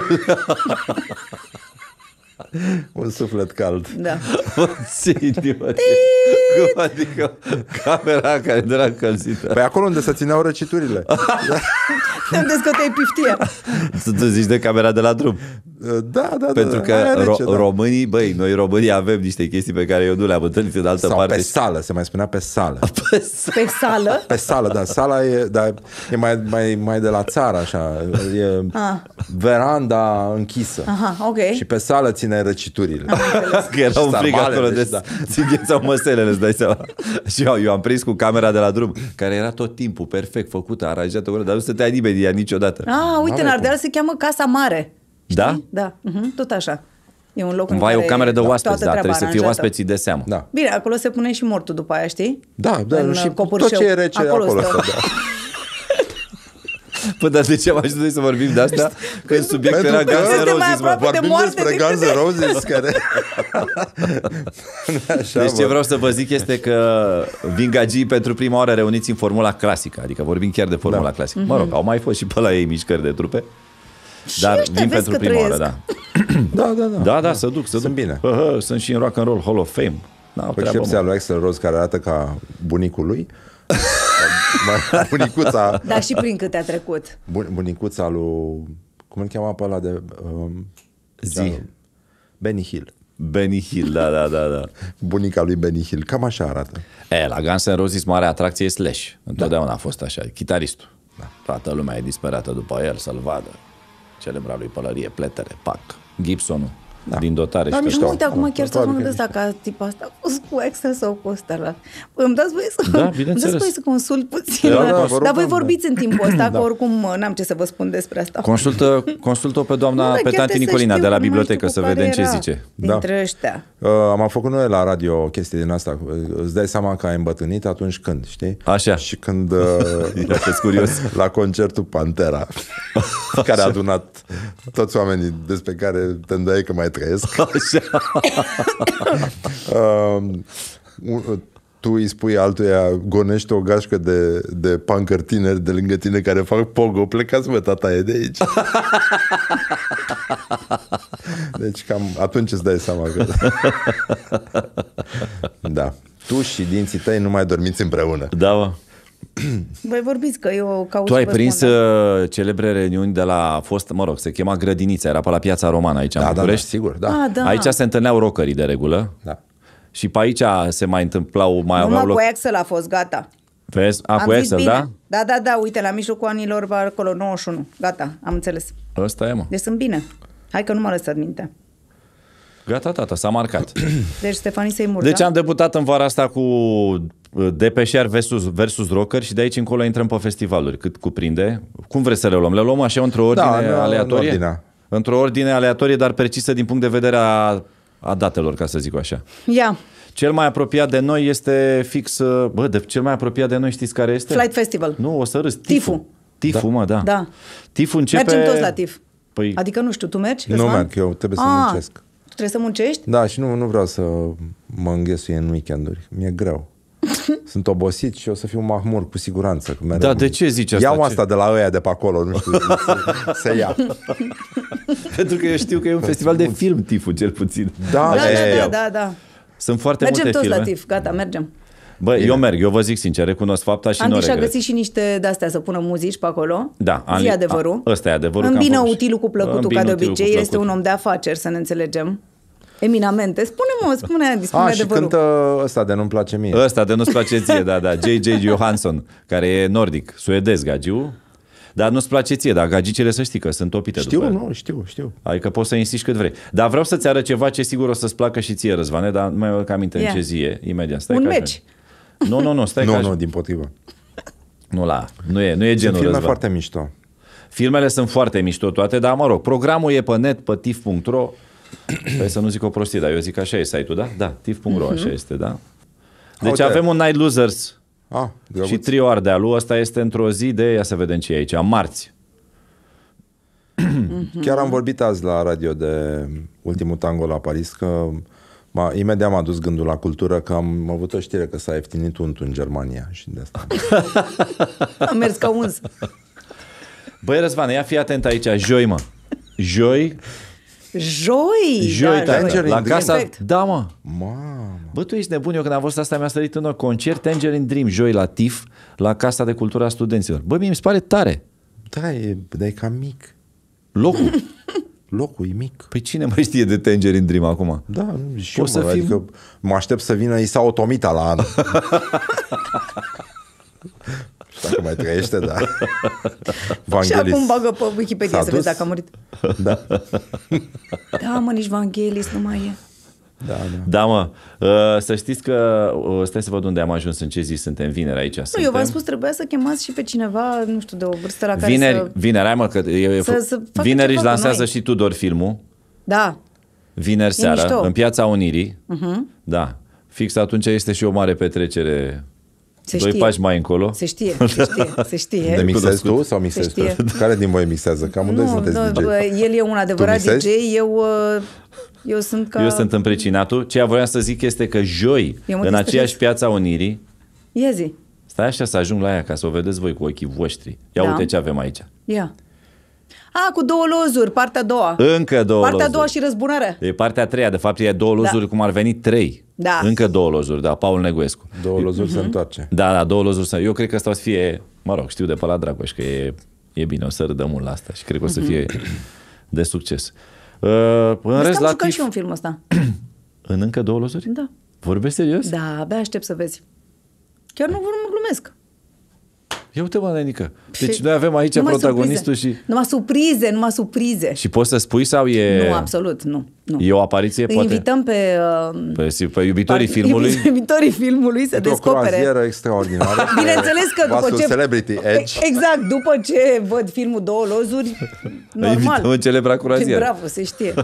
Un suflet cald. Da. Ce idiot. Cum adică camera care nu era încălzită? Păi acolo unde se țineau răciturile. Unde scoteai piftia. Tu zici de camera de la drum. Da. Pentru că românii, băi, noi românii avem niște chestii pe care eu nu le-am întâlnit în altă sau parte. pe sală, se mai spunea pe sală. Pe sală? Pe sală, da. Sala e mai de la țară, așa. E veranda închisă. Aha, ok. Și pe sală țineai răciturile. Că era un frig acolo, deci, de ți înghețau măselele, îți dai seama. Și eu am prins cu camera de la drum, care era tot timpul perfect făcută, aranjată, dar nu stătea nimeni în ea niciodată. Uite, în Ardeal se cheamă Casa Mare. Da? Da, tot așa. E un loc Cumva în e care o cameră de oaspeți, toată da, treaba trebuie să fie aranjată. oaspeții de seamă. Da. Bine, acolo se pune și mortul după aia, știi? Da, În și Copârșeu. tot ce e rece acolo stă. stă, da. Păi, dar de ce am ajuns noi să vorbim de asta? Că subiectul Pentru era că Guns N' suntem mai Roses, mă. aproape de Vorbim moarte despre decât Guns N' Roses care... Așa, Deci ce vreau să vă zic este că vin gagii pentru prima oară reuniți în formula clasică. Adică vorbim chiar de formula clasică. Mă rog, au mai fost și pe la ei mișcări de trupe. Dar ăștia vin vezi pentru că prima oară, trăiesc. da. Da, să duc. Sunt bine. Sunt și în Rock and Roll Hall of Fame. Cu excepția lui Axl Rose, care arată ca bunicul lui. Bunicuța... Dar și prin câte a trecut. Bunicuța lui... Cum îl cheamă pe ăla de... Zi. Benny Hill. Benny Hill, da. Bunica lui Benny Hill. Cam așa arată. La Guns N' Roses mare atracție e Slash. Întotdeauna a fost așa. Chitaristul. Da. Toată lumea e disperată după el să-l vadă. Celebra lui pălărie, pletere, pac. Gibsonul. Din dotare. Da, și mișto. Uite, acum chiar să mă Probabil gândesc dacă tipa asta a fost cu Axl sau cu ăsta. Îmi dați voie să, bineînțeles. îmi dați voie să consult puțin. Dar voi vorbiți în timpul ăsta, că oricum n-am ce să vă spun despre asta. Consultă-o pe doamna, pe chiar tanti trebuie să Nicolina știu, de la nu mai bibliotecă știu să cu vedem care ce era zice. dintre ăștia. Am făcut noi la radio o chestie din asta. Îți dai seama că ai îmbătrânit atunci când, știi? Așa. Și când Ești curios. la concertul Pantera, care a adunat toți oamenii despre care te îndoiai că mai trăiesc. Așa. Tu îi spui altuia, gonește o gașcă de punker tineri de lângă tine care fac pogo, plecați mă, tata, e de aici. Deci cam atunci îți dai seama că... Da. Tu și dinții tăi nu mai dormiți împreună. Da, mă. Voi vorbiți că eu caut Tu să ai vă prins spun, celebre reuniuni de la fost, mă rog, se chema Grădinița, era pe la Piața Romană aici în București. Sigur, da. Da. Aici se întâlneau rockerii de regulă. Da. Și pe aici se mai întâmplau, mai Nu, aveau mă, loc. cu Axl a fost, gata. Vezi? Am Cu zis Axl, bine. da? Da, uite, la mijlocul anilor, acolo, 91. Gata, am înțeles. Ăsta e, mă. Deci sunt bine. Hai că nu m-a lăsat mintea. Gata, tata, s-a marcat. Deci Stefanie Seymour, Deci da? am debutat în vara asta cu Depeșear versus rocker și de aici încolo intrăm pe festivaluri. Cât cuprinde? Cum vreți să le luăm? Le luăm așa într-o ordine aleatorie? Într-o ordine aleatorie, dar precisă din punct de vedere a datelor, ca să zic așa. Ia, Cel mai apropiat de noi este fix... cel mai apropiat de noi știți care este? Flight Festival. Nu, o să râs. Tifu. Tifu, mă, da. Da. Tifu începe... Mergem toți la TIF. Păi... Adică, nu știu, tu mergi? Nu Răzvan? merg, eu trebuie să muncesc. Tu trebuie să muncești? Da, și nu vreau să mă înghesuie în weekenduri. Mi-e greu. Sunt obosit și o să fiu mahmur cu siguranță. Că mereu... Da, de ce zici asta? Iau asta de la ăia de pe acolo, nu știu, să ia. Pentru că eu știu că e un festival de film, Tifu, cel puțin. Da, Da. Sunt foarte Mergem multe toți filme. la TIF, gata, mergem. Bă, eu merg, eu vă zic sincer, recunosc fapta și nu Andy și-a regret. găsit și niște de-astea să pună muzici pe acolo. Da, Zi adevărul. Ăsta e adevărul. că am Îmbină făcut. utilul cu plăcutul, Îmbină ca de utilul cu obicei. Este plăcutul. un om de afaceri, să ne înțelegem. Eminamente. Spune și adevărul. cântă ăsta de nu-mi place mie. Ăsta de nu-ți place ție, da. J.J. Johansson, care e nordic, suedez gagiu. Dar nu-ți place ție, dar gagicele să știi că sunt topite după el. Știu. Adică poți să insisti cât vrei. Dar vreau să-ți arăt ceva ce sigur o să-ți placă și ție, Răzvane, dar nu mai aduc aminte în ce zi e, imediat. Stai Un că meci. Nu, stai că Nu, dimpotrivă. Nu e genul, Sunt filme Răzvan. foarte mișto. Filmele sunt foarte mișto toate, dar mă rog, programul e pe net, pe tif.ro. Păi să nu zic o prostie, dar eu zic așa e site-ul, da? Da, tif.ro, așa este, da? Deci Uite. avem un Night Losers Drăguț. și Trio Ardealul. Ăsta este într-o zi de, ia să vedem ce e aici, marți. Chiar am vorbit azi la radio de Ultimul Tango la Paris, că imediat m-a dus gândul la cultură, că am avut o știre că s-a ieftinit untul în Germania și de asta. Am mers ca uns. Băi, Răzvane, ia fii atent aici, joi, mă. Joi, da, tată, la casa... Perfect. Da, mă. Mamă. Bă, tu ești nebun, eu când am văzut asta mi-a sărit în concert Tangerine Dream, joi la TIF, la Casa de Cultură a Studenților. Bă, mie mi se pare tare. Da, e cam mic. Locul e mic. Păi cine mai știe de Tangerine Dream acum? Da, și eu, adică mă aștept să vină Isao Tomita la anul. Dacă mai trăiește, da. Vangelis. Și acum bagă pe Wikipedia să vezi dacă a murit. Da. Da, mă, nici Vangelis nu mai e. Da, mă. Să știți că stai să văd unde am ajuns, în ce zi suntem. Vineri aici suntem. Eu v-am spus, trebuia să chemați și pe cineva, nu știu, de o vârstă la care Vineri, hai mă, că vineri își lansează și Tudor filmul. Da. Vineri seara, în Piața Unirii. Da. Fix atunci este și o mare petrecere. Doi pași mai încolo. Se știe. De mixezi tu sau mixezi tu? Care din voi mixează? Că amândoi sunteți DJ. El e un adevărat DJ, eu sunt ca... Eu sunt împricinatul. Ce voiam să zic este că joi, în aceeași Piața Unirii... Ia zi. Stai așa să ajung la ea, ca să o vedeți voi cu ochii voștri. Ia uite ce avem aici. Ia. Cu 2 lozuri, partea a doua. Încă 2 lozuri. Partea a doua și răzbunarea. E partea a treia, de fapt e 2 lozuri, cum ar veni 3. Da. Încă 2 lozuri, da, Paul Neguescu. 2 lozuri se întoarce. Da, 2 lozuri. Eu cred că asta o să fie, mă rog, știu de pe la Dragoș că e bine, o să râdă mult la asta și cred că o să fie de succes. În rest, am jucat și eu în filmul ăsta. În încă 2 lozuri? Da. Vorbești serios? Da, abia aștept să vezi. Chiar nu glumesc. Ia uite, mă, Nenică. Deci noi avem aici protagonistul și... Numai surprize. Și poți să spui sau e... Nu, absolut, nu. E o apariție, îi poate? invităm pe iubitorii filmului. Iubitorii filmului să descopere. O croazieră extraordinară. Bineînțeles că după ce... Celebrity Edge. Exact, după ce văd filmul 2 lozuri, normal. Invităm în celebra croazieră. Bravo, se știe.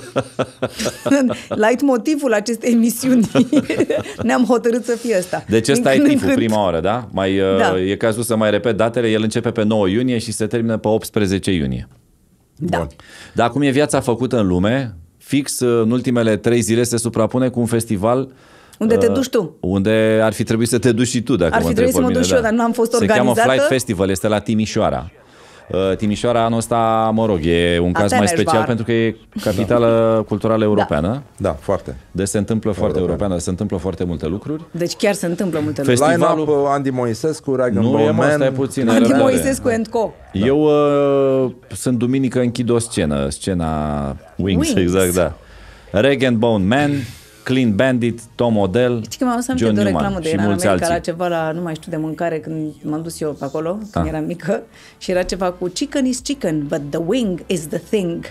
Leitmotivul acestei emisiuni ne-am hotărât să fie ăsta. Deci ăsta e tiful, prima oră, da? E cazul să mai repet datele. El începe pe 9 iunie și se termină pe 18 iunie. Da. Bun. Dar cum e viața făcută în lume, fix în ultimele 3 zile se suprapune cu un festival unde te duci tu. Unde ar fi trebuit să te duci și tu, dacă ar fi trebuit să mă duc și eu, dar nu am fost organizată. Se cheamă Flight Festival, este la Timișoara. Timișoara anul ăsta, mă rog, e un caz mai special pentru că e capitală culturală europeană. Da, foarte. Deci se întâmplă foarte europeană, se întâmplă foarte multe lucruri. Deci chiar se întâmplă multe lucruri. Festivalul... Line-up Andy Moisescu, Rag & Bone Man. Andy Moisescu & Co. Eu sunt duminică, închid o scena Wings, exact, da. Rag & Bone Man, Clean Bandit, Tom Odell, John Newman și mulți alții. Era ceva la, nu mai știu, de mâncare când m-am dus eu pe acolo, când eram mică, și era ceva cu chicken is chicken, but the wing is the thing.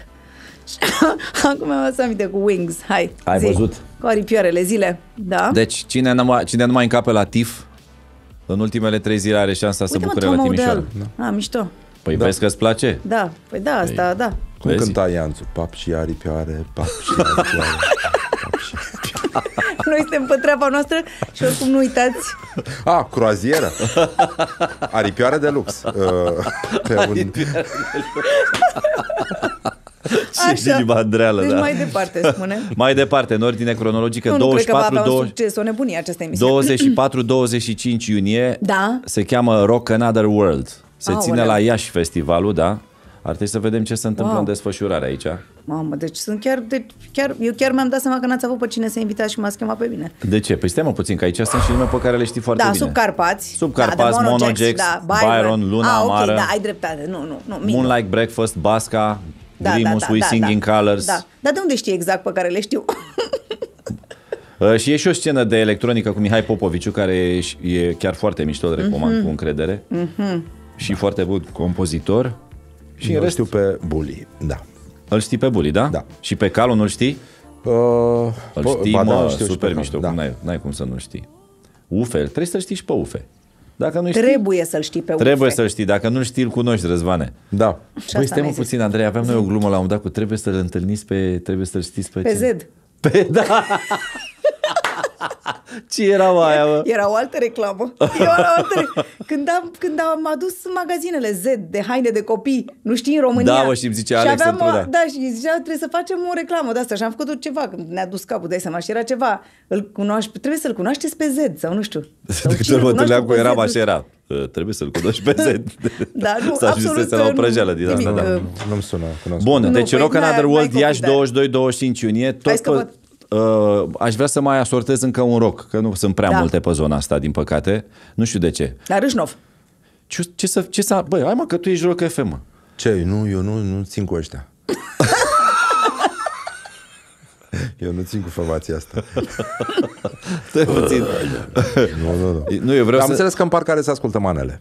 Acum am să aminte cu Wings. Hai, ai văzut? Cu aripioarele zile, da. Deci cine nu mai încape la TIF, în ultimele 3 zile are șansa să bucure la Timișoara. Mișto. Păi vezi că îți place? Da, păi da, asta, da. Cum cânta Ianțu? Pap și aripioare, pap și aripioare. Noi suntem pe treaba noastră și oricum nu uitați. Croazieră. Aripioare de lux. Ce ghibandreală, deci da. mai departe, spune. Mai departe, în ordine cronologică, nu cred că va avea un succes, o nebunie această emisiune. 24-25 iunie, da? Se cheamă Rock Another World. Se ține la Iași festivalul, da? Ar trebui să vedem ce se întâmplă în desfășurare aici. Mamă, deci sunt eu chiar mi-am dat seama că n-ați avut pe cine să invitați și m-ați chemat pe mine. De ce? Păi stai mă puțin, că aici sunt și nume pe care le știi foarte bine. Sub Carpați, Monojax, Byron, Luna Amară. Da, ai dreptate. Nu. Moonlight Breakfast, Basca, Grimus, We Sing in Colors. Da. Dar de unde știi exact pe care le știu? Și e și o scenă de electronică cu Mihai Popoviciu, care e chiar foarte mișto, recomand cu încredere. Și foarte bun compozitor. Și eu știu pe Bully, da. Îl știi pe Bully, da? Da. Și pe Calu nu-l știi? Îl știi, știu super mișto, da. N-ai cum să nu știi. Ufe, trebuie să-l știi și pe Ufe. Dacă nu trebuie să-l știi pe Ufe. Trebuie să-l știi, dacă nu-l știi, îl cunoști, Răzvane. Da. Băi, stai puțin, Andrei, aveam noi o glumă la un dat cu trebuie să-l întâlniți trebuie să-l știți pe Zed. Da. Ce era aia, mă? Era o altă reclamă. Când am adus magazinele Z de haine de copii, nu știi, în România. Da, mă, și îmi zicea Alex într-una. Da, și zicea, trebuie să facem o reclamă de asta. Și am făcut ceva, când ne-a dus capul, dai seama, și era ceva. Trebuie să-l cunoașteți pe Z, sau nu știu. De câte ori mă întâlneam cu eram, așa era. Trebuie să-l cunoști pe Z. Da, nu, s-a absolut la o prăjeală din asta. Da. Nu-mi sună. Bun, deci Rock Another World, Iași, 22-25 iunie. Tot aș vrea să mai asortez încă un rock, că nu sunt prea multe pe zona asta, din păcate. Nu știu de ce. La Râșnov. Băi, hai mă, că tu ești Rock FM, mă. Ce? Eu nu țin cu ăștia. Eu nu țin cu formația asta. Stai puțin. Nu, eu vreau Am înțeles că în parc care se ascultă manele.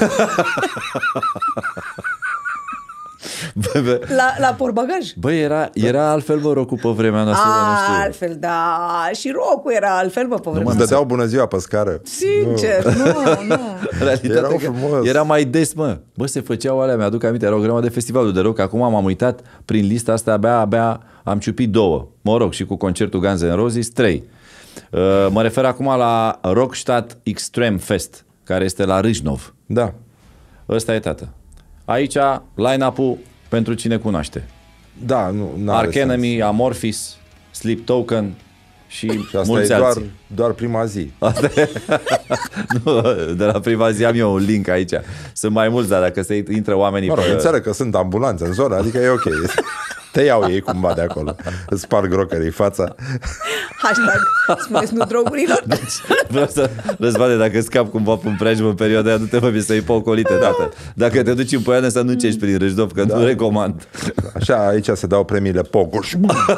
La portbagaj. Băi, era altfel, bă, rock-ul pe vremea noastră. Altfel, da. Și rock-ul era altfel, bă, pe vremea noastră. Îți dădeau bună ziua pe scară. Sincer, nu. Realitatea era mai des, mă. Bă, se făceau alea, mi-aduc aminte, era o grămadă de festivaluri de rock. Acum m-am uitat prin lista asta, abia am ciupit 2. Mă rog, și cu concertul Guns N' Roses 3. Mă refer acum la Rockstadt Extreme Fest, care este la Râșnov. Da. Ăsta e, tată. Aici, line-up-ul pentru cine cunoaște. Da, nu. Arch Enemy, Amorphis, Sleep Token și mulți asta alții. E doar prima zi. Asta e. Nu, de la prima zi am eu un link aici. Sunt mai mulți, dar dacă se intră oamenii... Mă rog, înțeleg că sunt ambulanțe în zonă, adică e ok. Te iau ei cumva de acolo. Îți sparg rockerii fața. Hashtag, spuneți nu drogurilor. Deci, vreau să răzvade, dacă scap cumva în preajmă în perioada aia, du-te mă să-i pocolite, tată. Dacă te duci în Poiană, să nu cești prin Râșnov, că nu recomand. Așa, aici se dau premiile Pogoș.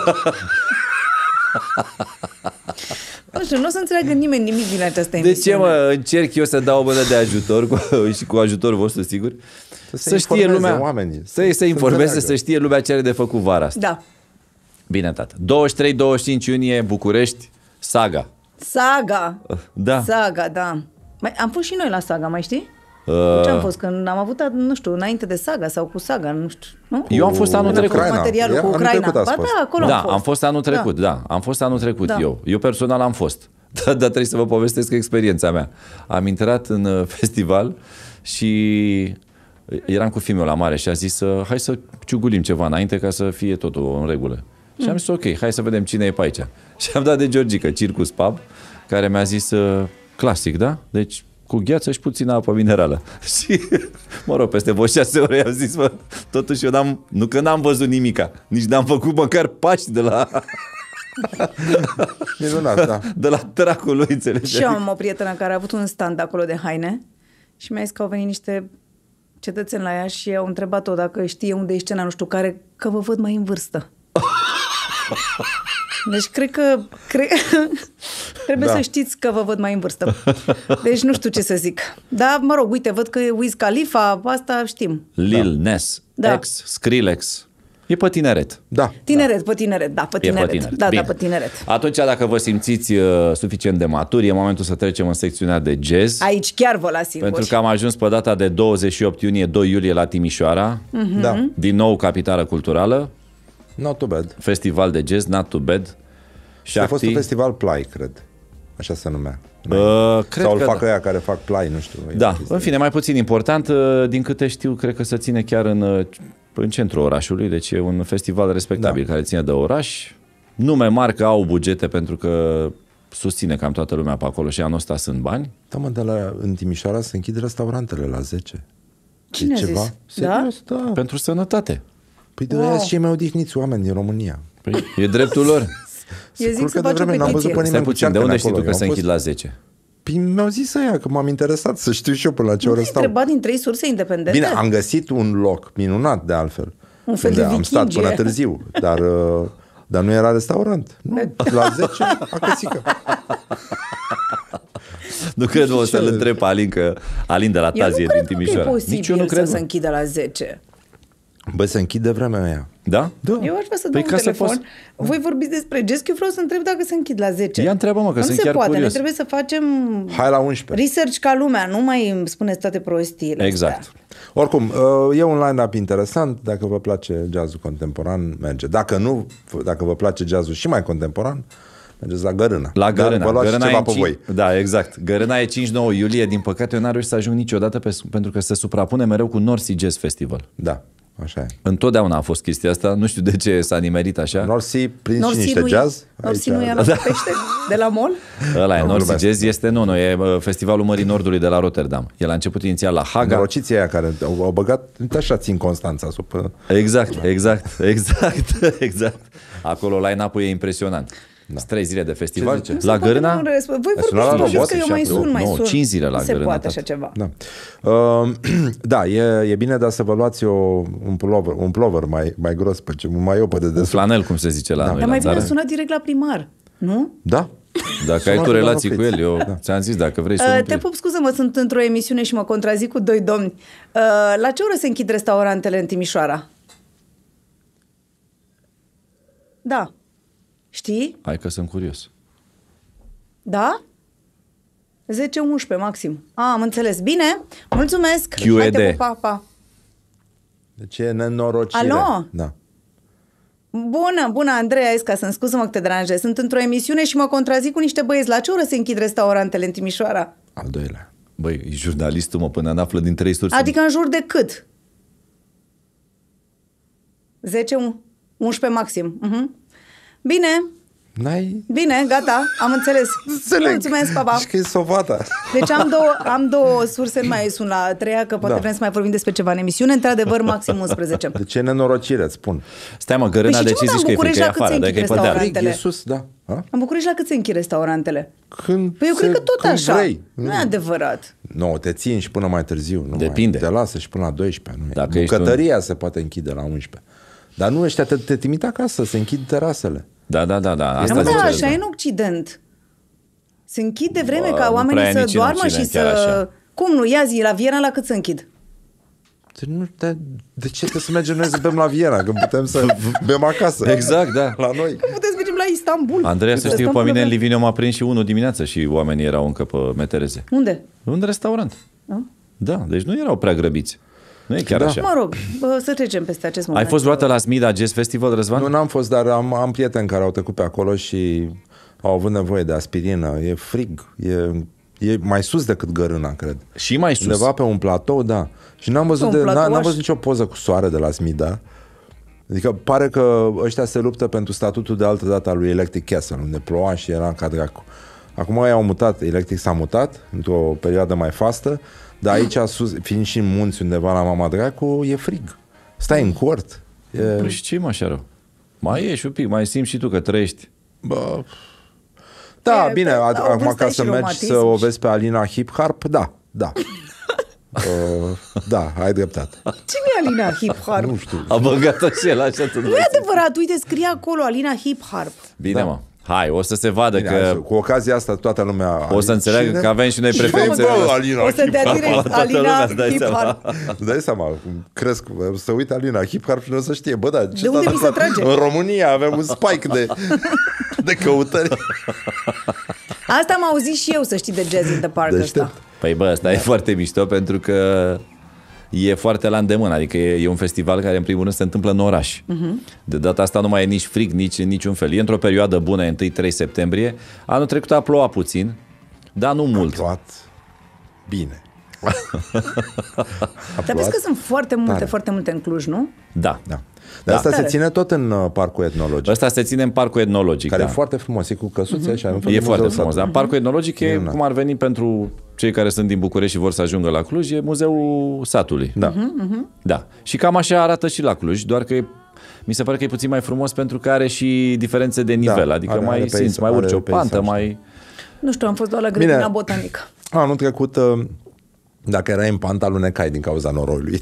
Nu știu, nu o să înțeleagă nimeni nimic din această emisiune. De ce, mă, încerc eu să dau o mână de ajutor și cu ajutorul vostru, sigur? Să știe lumea, oamenii, să informeze, să știe lumea ce are de făcut vara asta. Da. Bine, tată. 23-25 iunie, București, Saga. Da. Saga, da. Am fost și noi la Saga, mai știi? Ce am fost? Când am avut, nu știu, înainte de Saga sau cu Saga, nu știu. Nu? Eu am fost anul trecut. Materialul cu Ucraina. Am fost anul trecut, da. Am fost anul trecut eu. Eu personal am fost. Dar trebuie să vă povestesc experiența mea. Am intrat în festival și eram cu filmul la mare și a zis hai să ciugulim ceva înainte ca să fie totul în regulă. Și am zis ok, hai să vedem cine e pe aici. Și am dat de Georgica, Circus Pub, care mi-a zis clasic, da? Deci cu gheață și puțină apă minerală. Și, mă rog, peste vreo 6 ore i-am zis, mă, totuși eu n-am văzut nimica, nici n-am făcut măcar pași de la... Minunat, da. De la tracul lui, înțelegi? Și eu am o prietenă care a avut un stand acolo de haine și mi-a zis că au venit niște cetățeni la ea și au întrebat-o dacă știe unde e scena, nu știu care, că vă văd mai în vârstă. Deci cred că trebuie să știți că vă văd mai în vârstă. Deci nu știu ce să zic. Dar mă rog, uite, văd că e Wiz Khalifa, asta știm. Lil Nas, X, Skrillex. E pe tineret. Da. Pe tineret. Da, pe tineret. Atunci, dacă vă simțiți suficient de maturi, e momentul să trecem în secțiunea de jazz. Aici chiar vă las singuri. Pentru că am ajuns pe data de 28 iunie, 2 iulie la Timișoara. Da. Din nou capitală culturală. Not too bad. Festival de jazz, not too bad. Și a fost un festival Play, cred. Așa se numea. Cred sau îl că fac ăia care fac Play, nu știu. Da, în fine, mai puțin important, din câte știu, cred că se ține chiar în centrul orașului, deci e un festival respectabil care ține de oraș. Nume mari că au bugete pentru că susține cam toată lumea pe acolo și anul ăsta sunt bani. Da, mă, în Timișoara se închid restaurantele la 10. Cine a zis? Serios, da? Pentru sănătate. Păi de aia cei mai odihniți oameni din România. Păi, e dreptul lor. Eu zic să faci o petiție. Stai puțin, de unde știi tu că se închid la 10? Păi mi-au zis aia că m-am interesat să știu și eu până la ce oră stau. Nu întrebat din 3 surse independente? Bine, am găsit un loc minunat de altfel. Un fel de vichingie. Am stat până târziu, dar nu era restaurant. Nu, la 10, acățică. Nu cred o să-l întreb pe Alin de la Tazie din Timișoara. Nici eu nu cred să închidă la 10. Băi, se închide vremea aia. Da? Da. Eu aș vrea să dau un telefon. Voi vorbiți despre jazz, eu vreau să întreb dacă se închid la 10. Ia întreabă-mă, că sunt chiar curios. curios. Ne trebuie să facem Hai la 11. Research ca lumea, nu mai îmi spuneți toate prostiile. Exact. Astea. Oricum, e un line-up interesant. Dacă vă place jazzul contemporan, merge. Dacă nu, dacă vă place jazzul și mai contemporan, Mergeți la Gărâna. La Gărâna. Vă luați Gărâna ceva e pe voi. Da, exact. Gărâna e 5-9 iulie. Din păcate eu n-am reușit să ajung niciodată pentru că se suprapune mereu cu North Sea Jazz Festival. Da, așa e. Întotdeauna a fost chestia asta. Nu știu de ce s-a nimerit așa. North Sea, prins și niște jazz. North Sea nu e la pește de la mall? Ăla e, North Sea Jazz este, e Festivalul Mării Nordului de la Rotterdam. El a început inițial la Haga. Norociții aia care au băgat, așa țin Constanța. Exact. Acolo line-up-ul e impresionant. Da. 3 zile de festival. La Gărâna? Voi vorbiți, că eu mai sun. 5 zile la Gărâna. Se poate așa ceva. Da, da e bine, dar să vă luați un plover mai gros, un maieu pe dedesubt. Un flanel, cum se zice la noi. Dar mai bine sună direct la primar, nu? Da. Dacă ai tu relații cu el, eu ți-am zis, dacă vrei să te pup, scuză-mă, sunt într-o emisiune și mă contrazic cu 2 domni. La ce oră se închid restaurantele în Timișoara? Da. Știi? Hai că sunt curios. Da? 10-11 maxim. Am înțeles. Bine, mulțumesc. QED. Haide, pa. Deci e nenorocire. Alo? Da. Bună, Andreea Esca, să-mi scuză-mă că te deranjez. Sunt într-o emisiune și mă contrazic cu niște băieți. La ce oră se închid restaurantele în Timișoara? Al doilea. Băi, jurnalistul mă până află din 3 surse. Adică în jur de cât? 10-11 maxim. Bine. Bine, gata, am înțeles. Mulțumesc, papa. Și că e sovata. Deci am două surse, nu mai sun la 3, că poate vrem să mai vorbim despre ceva în emisiune. Într-adevăr, maxim 11. Deci e nenorocire, îți spun. Stai mă, Gărâna, de ce zici că e frică? E afară, dacă e pe deal. E sus, da. În București la cât se închid restaurantele? Păi eu cred că tot așa. Vrei. Nu e adevărat. Nu, te țin și până mai târziu. Depinde. Te lasă și până la 12. Dacă bucătăria se poate închide la 11. Dar nu ăștia te trimit acasă, se închid terasele. Da. Asta așa e în Occident. Se închid de vreme ca oamenii să doarmă și să... Așa. Cum nu? Ia zi, la Viena la cât se închid? De ce trebuie să mergem noi să bem la Viena, când putem să bem acasă? Exact, da. La noi. Cum putem să mergem la Istanbul? Andreea, să știi că pe mine în Liviniu m-a prins și 1 dimineață și oamenii erau încă pe metereze. Unde? În restaurant. Da, deci nu erau prea grăbiți. Nu e chiar așa. Mă rog, să trecem peste acest moment. Ai fost vreodată la Smida Jazz Festival, Răzvan? Nu, n-am fost, dar am prieteni care au trecut pe acolo și au avut nevoie de aspirină. E frig, e mai sus decât Gărâna, cred. Și mai sus? Undeva pe un platou, da. Și n-am văzut nicio poză cu soare de la Smida. Adică pare că ăștia se luptă pentru statutul de altă dată al lui Electric Castle, unde ploua și era ca dracu. Acum ei au mutat, Electric s-a mutat într-o perioadă mai fastă, dar aici sus, fiind și în munți undeva la Mama Dracu, e frig. Stai în cort. Păi și ce-i așa rău? Mai ieși un pic, mai simți și tu că trăiești. Bă... Da, bine, acum ca să mergi să o vezi pe Alina Hip Harp, da. Da, ai dreptate. Cine e Alina Hip Harp? Nu știu. A băgat-o și el așa. Nu e adevărat, uite, scrie acolo Alina Hip Harp. Bine, mă. Hai, o să se vadă. Bine, că... Cu ocazia asta toată lumea... O să înțeleagă că avem și noi preferințe. O să dea direct Alina Hip Harp. Dai seama, cresc, să uite Alina Hip Harp și nu o să știe. Bă, da, de unde mi se trage? În România avem un spike de căutări. Asta am auzit și eu, să știi, de Jazz in the Park ăsta. Păi bă, ăsta e foarte mișto pentru că e foarte la îndemână, adică e un festival care în primul rând se întâmplă în oraș. De data asta nu mai e nici frig, nici în niciun fel. E într-o perioadă bună, 1-3 septembrie. Anul trecut a plouat puțin, dar nu mult. A plouat bine. Dar vezi că sunt foarte multe în Cluj, nu? Da. Dar asta se ține tot în Parcul Etnologic. Asta se ține în Parcul Etnologic, care e foarte frumos, e cu căsuțe și e foarte frumos, dar Parcul Etnologic e cum ar veni pentru cei care sunt din București și vor să ajungă la Cluj, e Muzeul Satului. Da. Și cam așa arată și la Cluj, doar că mi se pare că e puțin mai frumos pentru că are și diferențe de nivel, adică mai simți, mai urci o pantă, mai... Nu știu, am fost doar la grădina botanică. Anul trecut, dacă erai în panta, alunecai din cauza noroiului.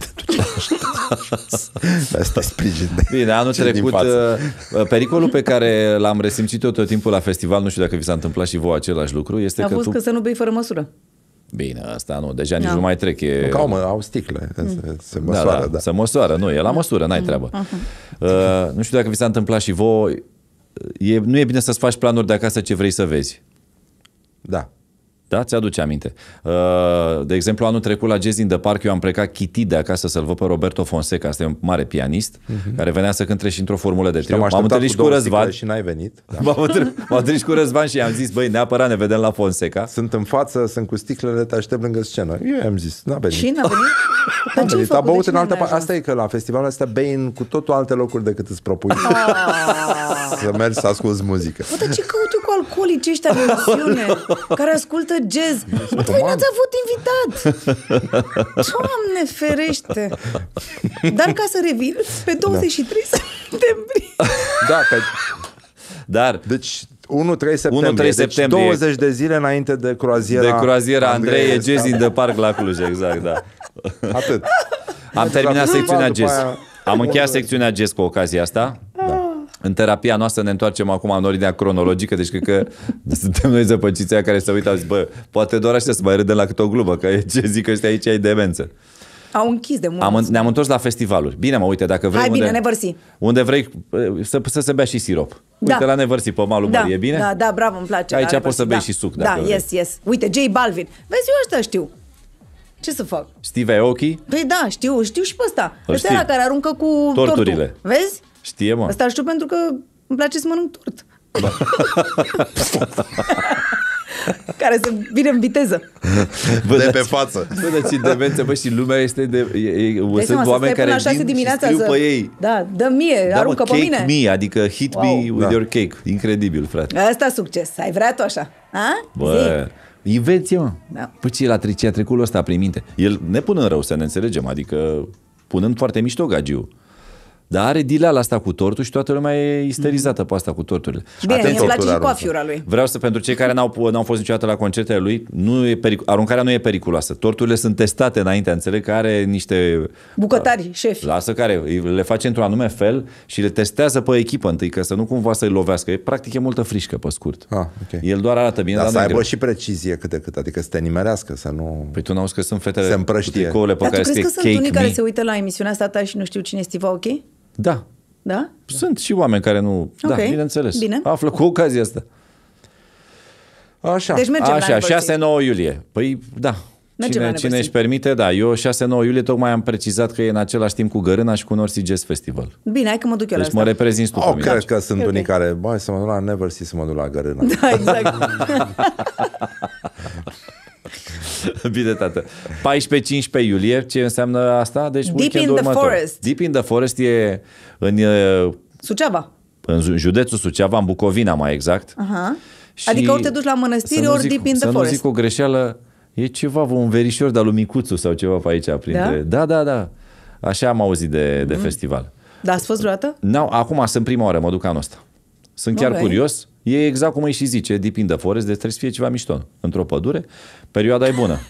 Asta sprijin. Bine, anul trecut, pericolul pe care l-am resimțit eu tot timpul la festival, nu știu dacă vi s-a întâmplat și vouă același lucru, este că că să nu bei fără măsură. Bine, asta nu, deja nici nu mai trec. Au sticle, se măsoară. Da. Se măsoară, nu, e la măsură, n-ai treabă. Nu știu dacă vi s-a întâmplat și vouă, nu e bine să-ți faci planuri de acasă ce vrei să vezi. Da. Da, ți-aduce aminte. De exemplu, anul trecut la Jazz in the Park eu am plecat chitit de acasă să-l văd pe Roberto Fonseca, asta e un mare pianist, care venea să cânte și într-o formulă de trio. M-am întâlnit cu Răzvan și n-ai venit. Da. M-am întâlnit cu Răzvan și i-am zis, băi, neapărat ne vedem la Fonseca. Sunt în față, sunt cu sticlele, te aștept lângă scenă. Eu i-am zis, n-a venit. Și n-a venit? N-a venit, a băut în altă parte. Asta e că la festivalul ăsta bei în cu totul alte locuri decât îți propui să mergi să asculți muzică. Bă, dar ce caut eu cu alcoolici ăștia de emisiune care ascultă jazz? Voi n-ați avut invitat. Doamne ferește. Dar ca să revin, pe 23 septembrie. Da, Dar deci 1-3 septembrie. Deci 20 de zile înainte de croaziera Andrei e Jazz in the Park la Cluj, exact, da. Atât. Am terminat secțiunea jazz. Am încheiat secțiunea jazz cu ocazia asta. Da. În terapia noastră ne întoarcem acum în ordinea cronologică, deci cred că suntem noi zăpăciții aia care se uită, zic, bă, poate doar așa să mai râdem la câte o glumă, că ce zic ăștia aici ai demență. Au închis de mult. Ne-am întors la festivaluri. Bine, mă, uite, dacă vrei... Hai, bine, Nevărsi. Unde vrei să se bea și sirop. Uite, Da. la Nevărsi, pe malul mării, e bine? Da, bravo, îmi place. Aici poți să bei și suc, dacă vrei. yes. Uite, J Balvin. Vezi, eu ăsta știu. Ce să fac? Steve Aoki? Păi da, știu și pe ăsta. Îl Ăsta știi. era care aruncă cu Torturile. tortul. Vezi? Știe, mă. Asta știu pentru că îmi place să mănânc tort. Care să vină în viteză. De pe față. Bă, dar ce demență, bă, și lumea este de... Sunt oameni care vin și scriu pe ei. Da, dă mie, aruncă pe mine. Cake me, adică hit me with your cake. Incredibil, frate. Asta succes. Ai vrea tu așa? A? Bă, invenție, mă. Da. Păi ce a trecut ăsta prin minte? El ne punând rău, să ne înțelegem, adică punând foarte mișto gagiu. Dar are dileala asta cu tortul și toată lumea e isterizată pe asta cu torturile. Bine, Atenție, îmi place și coafiura lui. vreau să, pentru cei care n-au fost niciodată la concertele lui, aruncarea nu e periculoasă. Torturile sunt testate înainte, înțeleg că are niște... Bucătari, șefi. Lasă care, le face într-un anume fel și le testează pe echipă întâi, că să nu cumva să-i lovească. Practic e multă frișcă pe scurt. Okay. El doar arată bine, dar dar să nu aibă greu. și precizie cât de cât, adică să te nimerească, să nu... Păi tu n-auzi că sunt fetele se cu împrăștie. tricourile pe Dar care tu crezi scrie că sunt Cake unii care Me? se uită la emisiunea asta ta și nu știu cine e Steve Aoki? Da. Da? Sunt și oameni care nu... Da, Ok. bineînțeles. Bine. Află cu ocazia asta. Așa. Deci mergem la Așa, Nevărsi. 6-9 iulie. Păi, da. Mergem la Cine Nevărsi. își permite, da. Eu 6-9 iulie tocmai am precizat că e în același timp cu Gărâna și cu North Sea Jazz Festival. Bine, hai că mă duc eu la Deci mă asta. reprezinți tu pe mine. Cred că sunt Ok. unii care, băi, să mă duc la Nevărsi, să mă duc la Gărână. Da, exact. Bine, tată. 14-15 iulie, ce înseamnă asta? Deci Deep weekendul in the următor. Forest. Deep in the Forest e Suceava. în județul Suceava, în Bucovina mai exact. Aha. Și Adică ori te duci la mănăstiri, să nu ori zic- deep in the Să nu forest. zic o greșeală, e ceva, un verișor de-al lui Micuțu sau ceva pe aici. Printre... Da. Așa am auzit de festival. Da, ați fost vreodată? Acum sunt prima oară, mă duc anul ăsta. Sunt chiar Ok. curios. E exact cum îi și zice, Deep in the Forest, deci trebuie să fie ceva mișto. Într-o pădure, perioada e bună.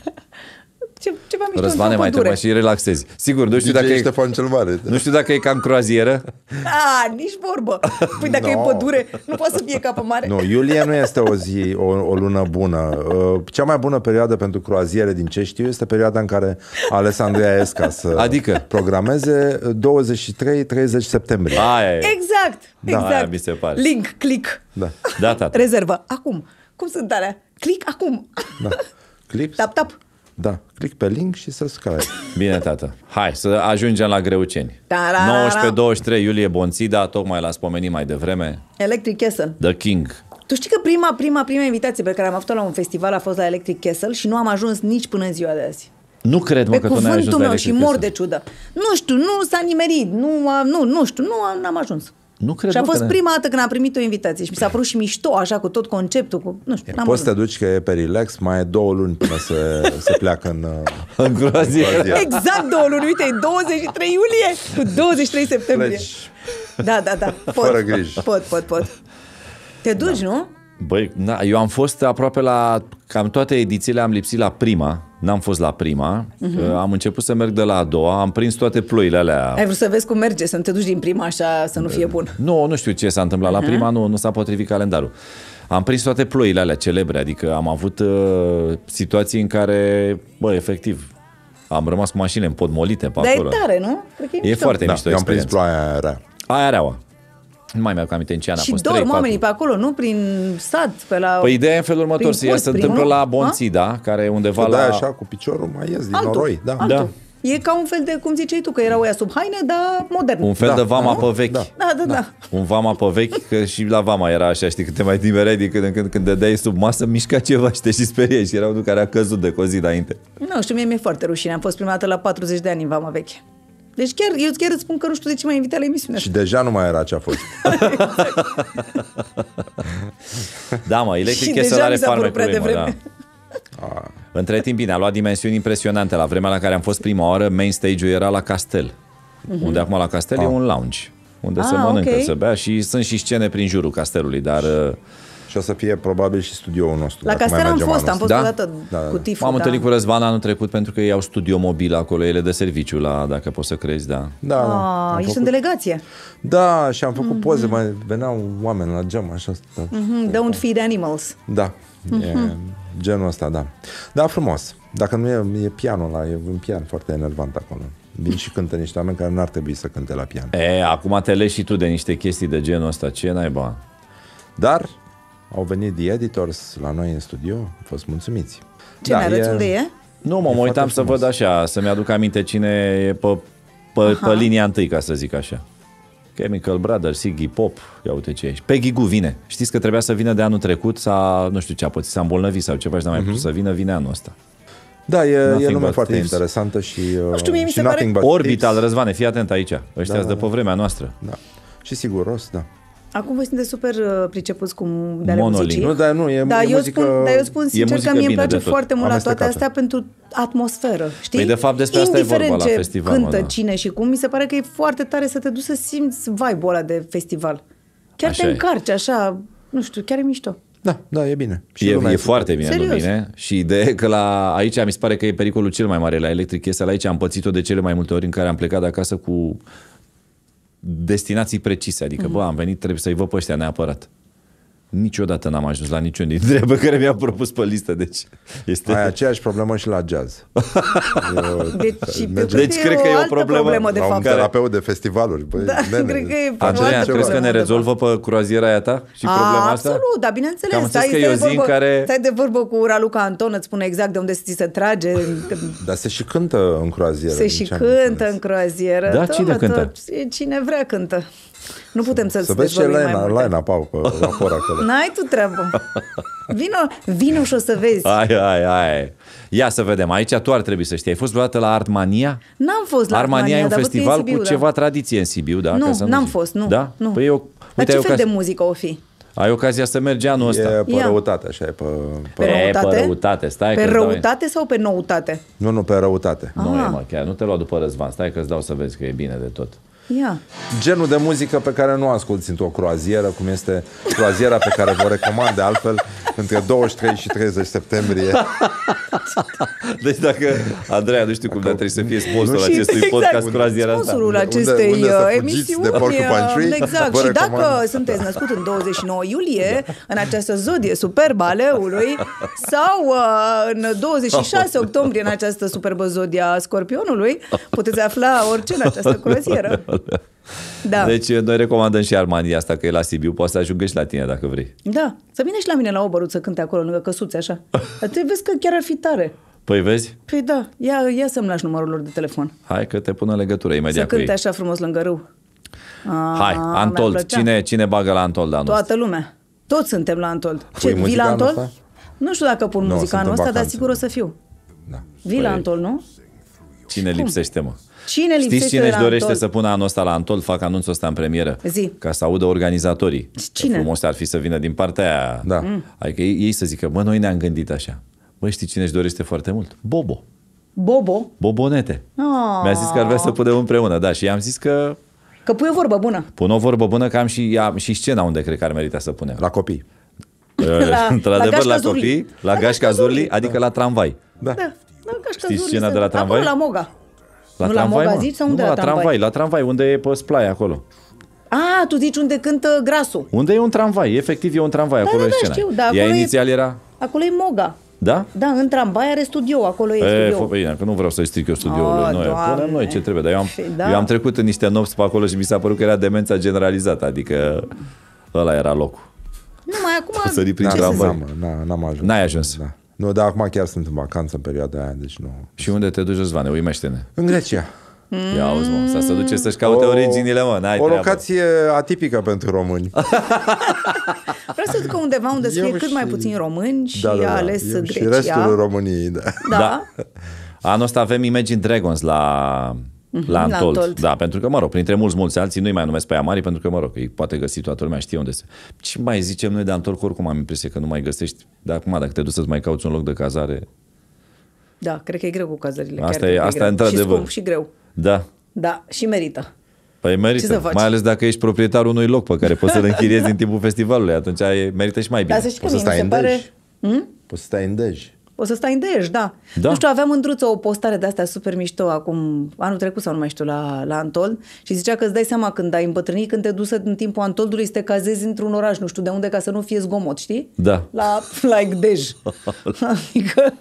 Ceva mișto Răzvane, într-o mai pădure. trebuie și relaxezi. Sigur, nu știu, dacă DJ e, Ștefan cel Mare. nu știu dacă e ca în croazieră. Nici vorbă. Păi dacă No. e pădure, nu poate să fie capă mare. Nu, iulie nu este o zi, o lună bună. Cea mai bună perioadă pentru croaziere, din ce știu, este perioada în care a ales Andreea Esca să Adică? programeze 23-30 septembrie. Aia e. Exact. Aia mi se pare. Link, click. Da. Da, tată. Rezervă. Acum. Cum sunt alea? Click acum. Da. Clip? Tap. Da. Click pe link și subscribe. Bine, tată. Hai să ajungem la Greuceni. 19-23 iulie Bonțida, tocmai l-am spomenit mai devreme. Electric Castle. The King. Tu știi că prima invitație pe care am avut-o la un festival a fost la Electric Castle și nu am ajuns nici până în ziua de azi. Nu cred, mă, Pe că tu n-ai ajuns cuvântul la meu și Electric mor Castle. de ciudă. Nu știu, nu s-a nimerit, nu știu, n-am ajuns. Nu cred, Și a mă, fost că prima dată când am primit o invitație și mi s-a părut și mișto, așa, cu tot conceptul, cu, nu știu, n-am Poți să te ajuns. duci că e pe relax, mai e 2 luni până se pleacă în În croazieră. Exact 2 luni, uite, e 23 iulie cu 23 septembrie. pleci. Da. Pot, Fără griji. Pot. Te duci, nu? Băi, eu am fost aproape la cam toate edițiile, am lipsit la prima, n-am fost la prima, am început să merg de la a doua, am prins toate ploile alea. Ai vrut să vezi cum merge, să nu te duci din prima așa, să nu fie bun. Nu știu ce s-a întâmplat la prima, nu s-a potrivit calendarul. Am prins toate ploile alea celebre, adică am avut situații în care, efectiv, am rămas cu mașinile împodmolite pe Dar acolo. e tare, nu? Cred că E mișto. foarte Da, mișto eu am prins experiență. ploaia aia rea. Aia reaua. Nu mai mi-aduc aminte în ce an a Și fost. dorm 3-4. oamenii pe acolo, nu? Prin sat, pe la... Păi ideea e în felul următor, prin se întâmplă primul, la nu? Bonțida, care e undeva Da, la... așa, cu piciorul mai ies din noroi. Da. Altul. Da. E ca un fel de, cum ziceai tu, că erau ăia sub haine, dar modern. Un fel Da, de vama da, pe vechi. da. Da. Un vama pe vechi, că și la vama era așa, știi, că te mai nimereai din când în când, când dădeai sub masă, mișca ceva și te și speriai și era unul care a căzut de cozi înainte. Nu știu, mie mi-e foarte rușine. Am fost prima dată la 40 de ani în vama veche. Deci eu chiar îți spun că nu știu de ce m-ai invitat la emisiune. Și deja nu mai era ce a fost. Da, mă, Electric Și Castle deja are mi s-a părut farmecul prea lui, mă, devreme. da. Între timp, bine, a luat dimensiuni impresionante. La vremea la care am fost prima oară, main stage-ul era la Castel. Unde acum la Castel e un lounge. Unde se mănâncă, ok. se bea și sunt și scene prin jurul castelului, dar... Și o să fie probabil și studioul nostru. La dacă mai Castel am mergem fost, anul am ăsta. fost Da? odată Da, da. cu tiful. M-am întâlnit cu Răzvan anul trecut pentru că ei au studio mobil acolo, ele de serviciu, dacă poți să crezi, da. Da, da. Am Ești făcut- în delegație. Da, și am făcut poze, mai veneau oameni la geam, așa. Don't feed animals. Da, e genul ăsta, da. Da, frumos. Dacă nu e pianul ăla, e un pian foarte enervant acolo. Vin și cântă niște oameni care n-ar trebui să cânte la pian. Acum te legi și tu de niște chestii de genul ăsta, ce naiba? Dar au venit The Editors la noi în studio, am fost mulțumiți. Ce ne arăți unde e? Nu, mă uitam foarte să frumos. văd așa, să-mi aduc aminte cine e pe linia întâi, ca să zic așa. Chemical Brothers, Iggy Pop, ia uite ce ești. Peggy Gou vine. Știți că trebuia să vină de anul trecut, nu știu ce a pățit, s-a îmbolnăvit sau ceva și n-a mai putut să vină, vine anul ăsta. Da, e Nothing lume but foarte Thieves. interesantă și știu, mie mi și se pare- Nothing But Orbital, Thieves. Răzvane, fii atent aici. Ăștia sunt de pe vremea noastră. Da. Și siguros, da. Acum voi sunteți super pricepuți de ale Monolink. muzicii. Nu, dar nu, e eu spun sincer că muzică mie îmi bine place de tot. foarte mult la toate Amestecată. astea pentru atmosferă, știi? Păi, de fapt, despre asta e vorba Indiferent la ce festival, cântă da. cine și cum, mi se pare că e foarte tare să te duci să simți vibe-ul ăla de festival. Chiar Așa te e. încarci așa, nu știu, chiar e mișto. Da, e bine. Și E lumea foarte bine, nu Serios. bine. Și ideea e că aici mi se pare că e pericolul cel mai mare la Electric Castle. Aici am pățit-o de cele mai multe ori în care am plecat de acasă cu destinații precise. Adică, am venit, trebuie să-i văd pe ăștia neapărat. Niciodată n-am ajuns la niciun dintre pe care mi-am propus pe listă. Deci este... Ai aceeași problemă și la jazz. Deci cred că e o altă problemă de La un fapt. terapeut de festivaluri. Băi, Da, nene, cred că e Andreea, altă crezi că ne problemă, de rezolvă pe croaziera aia ta și problema asta? Absolut, dar bineînțeles. Că am înțeles că e o zi în care... Stai de vorbă cu Raluca Anton, îți spune exact de unde ți se trage. Dar se și cântă în croazieră. Se din și ce am cântă înțeles. în croazieră. Da, cine cântă? Cine vrea cântă. Nu putem să-ți Să vezi ce dezvăluim mai multe. Laina Pau pe vapor acolo. N-ai tu treabă. Vino și o să vezi. Hai. Ia să vedem. Aici tu ar trebui să știi. Ai fost vreodată la Artmania? N-am fost la Artmania e un dar văd că festival în Sibiu, cu ceva tradiție în Sibiu, da? Nu, Ca să n-am zic. fost, nu. Da? Nu. Păi Dar uite, ce ai fel de ocazia, muzică o fi? ai ocazia să mergi anul ăsta. E pe Ia. răutate, așa e pe Pe răutate? Pe răutate, stai Pe că-ți dau- răutate sau pe noutate? Nu, pe răutate. Nu e, mă, chiar nu te lua după Răzvan. Stai că-ți dau să vezi că e bine de tot. Ia. Genul de muzică pe care nu asculti într-o croazieră, cum este croaziera pe care vă recomand de altfel între 23 și 30 septembrie. Deci dacă, Andreea, nu știu cum, dar trebuie să fie sponsorul Nu, acestui exact. podcast croaziera asta. Sponsorul Unde- acestei unde să fugiți emisiuni. de Porcupine Tree, Exact. vă Și recomand. dacă sunteți născut în 29 iulie, în această zodie superbă a leului, sau în 26 octombrie, în această superbă zodia a scorpionului, puteți afla orice în această croazieră. Da. Deci noi recomandăm și Armania asta, că e la Sibiu, poți să ajungă și la tine dacă vrei. Da. Să vină și la mine la Obărut să cânte acolo, lângă căsuțe, așa. Dar tu vezi că chiar ar fi tare. Păi vezi? Păi da, ia să-mi lași numărul lor de telefon. Hai că te pun în legătură Să imediat cu ei. cânte așa frumos lângă râu. Hai, mi-ar Antold. plăcea. Cine bagă la Antold anul ăsta? Toată lumea. Toți suntem la Antold. Pui Vii muzica la anul Antold? ăsta? Nu știu dacă pun Nu, muzica sunt anul în ăsta, dar vacanță. sigur o să fiu. Da. Vii la Antold, nu? Cine lipsește, mă? Cine lipsește Știți cine de își la dorește Antold? să pună anul ăsta la Antold? Fac anunțul ăsta în premieră. Zi. Ca să audă organizatorii. Cine? Că frumos ar fi să vină din partea aia. Da. Adică ei să zică, bă, noi ne-am gândit așa. Bă, știi cine își dorește foarte mult? Bobo. Bobo? Bobonete. Ah. Mi-a zis că ar vrea să punem împreună. Da, și i-am zis că Că pui o vorbă bună. pun o vorbă bună, că am și scena unde cred că ar merita să punem. La copii. Într-adevăr, la Gașca Zurli. copii, la Gașca Zurli, adică la tramvai. Da. Da. La Gașca Știți Zurli scena să- de la tramvai? Acolo la Moga. La Nu la tramvai, Moga mă? zici sau Nu, unde la tramvai? La tramvai, unde e pe splaie acolo. Ah, tu zici unde cântă Grasul. Unde e un tramvai? Efectiv e un tramvai, acolo da, e scena. știu, dar Ea acolo e- inițial era... Acolo e Moga. Da? Da, în tramvai are studio, acolo e studio. Bine, că nu vreau să-i stric eu studioul noi. Punem noi ce trebuie, dar eu am trecut în niște nopți pe acolo și mi s-a părut că era demența generalizată, adică ăla era locul. Nu, mai acum... Sări prin tramvai. N-am ajuns. N-ai ajuns. Da. Nu, dar acum chiar sunt în vacanță în perioada aia, deci nu. Și unde te duci, Răzvane? Uimește-ne. În Grecia. Ia auzi, mă, să se duce să-și caute originile, mă. N-ai o treabă. locație atipică pentru români. Vreau să duc undeva unde să fie cât mai puțini români și a ales Grecia. Și restul României, Da. Anul ăsta avem Imagine Dragons la Untold. Da, pentru că, mă rog, printre mulți alții nu-i mai numesc pe aia mari, pentru că, mă rog, îi poate găsi toată lumea, știe unde se... Ce mai zicem noi de Untold, că oricum am impresie că nu mai găsești. Dar acum, dacă te duci să-ți mai cauți un loc de cazare... Da, cred că e greu cu cazările. Asta e într-adevăr. Și scump și greu. Da. Da, și merită. Păi merită, mai ales dacă ești proprietarul unui loc pe care poți să-l închiriezi în timpul festivalului, atunci merită și mai bine. Dar să știi că mi se pare... Poți să stai în Dej. O să stai în Dej, da. Nu știu, aveam în Druță o postare de astea super mișto acum, anul trecut sau nu mai știu, la Untold și zicea că îți dai seama când ai îmbătrânit, când te duci în timpul Untoldului să te cazezi într-un oraș, nu știu de unde, ca să nu fie zgomot, știi? Da. La Dej. Adică...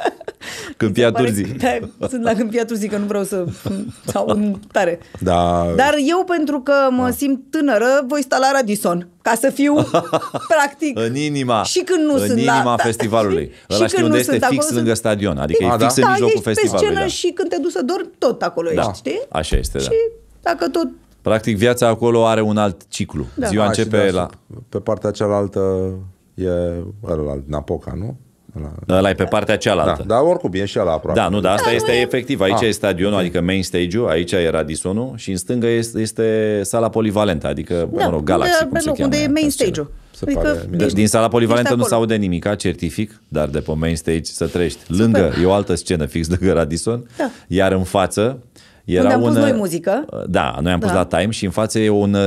Câmpia Turzii. Sunt la Câmpia Turzii, că nu vreau să sau tare. Da. Dar eu, pentru că mă simt tânără, voi sta la Radisson, ca să fiu practic în inima, și când nu sunt inima festivalului. Ăla știi unde este fix lângă stadion, adică e fix în mijlocul festivalului. Pe scenă și când te duci să dormi, tot acolo ești, știi? Așa este, și dacă tot... Practic viața acolo are un alt ciclu. Ziua începe la... Pe partea cealaltă e ălalt, Napoca, nu? Ăla e pe partea cealaltă. Da, dar oricum e și ăla aproape. Da, nu, dar asta este efectiv. Aici e stadionul, adică main stage-ul, aici e Radissonul și în stângă este sala polivalentă, adică, mă rog, Galaxy, cum se cheamă. Unde e main stage-ul. Adică din sala polivalentă nu s-aude nimic, certific, dar de pe main stage să trăiești. Lângă, e o altă scenă fix lângă Radisson, iar în față era unde am pus noi muzică. Da, noi am pus la Time și în față e un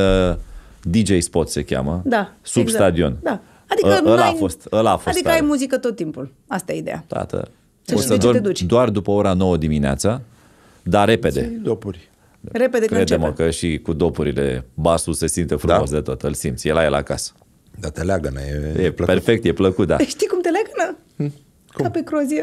DJ spot, se cheamă, sub stadion. Da. Adică ăla a fost adică ai muzică tot timpul. Asta e ideea. Tată, poți să dormi doar după ora 9 dimineața, dar repede. Dopuri. Repede când începe. Crede-mă că și cu dopurile basul se simte frumos de tot. Îl simți, e la el acasă. Dar te leagănă, e perfect, e plăcut, da. Știi cum te leagănă? Ca pe croazier.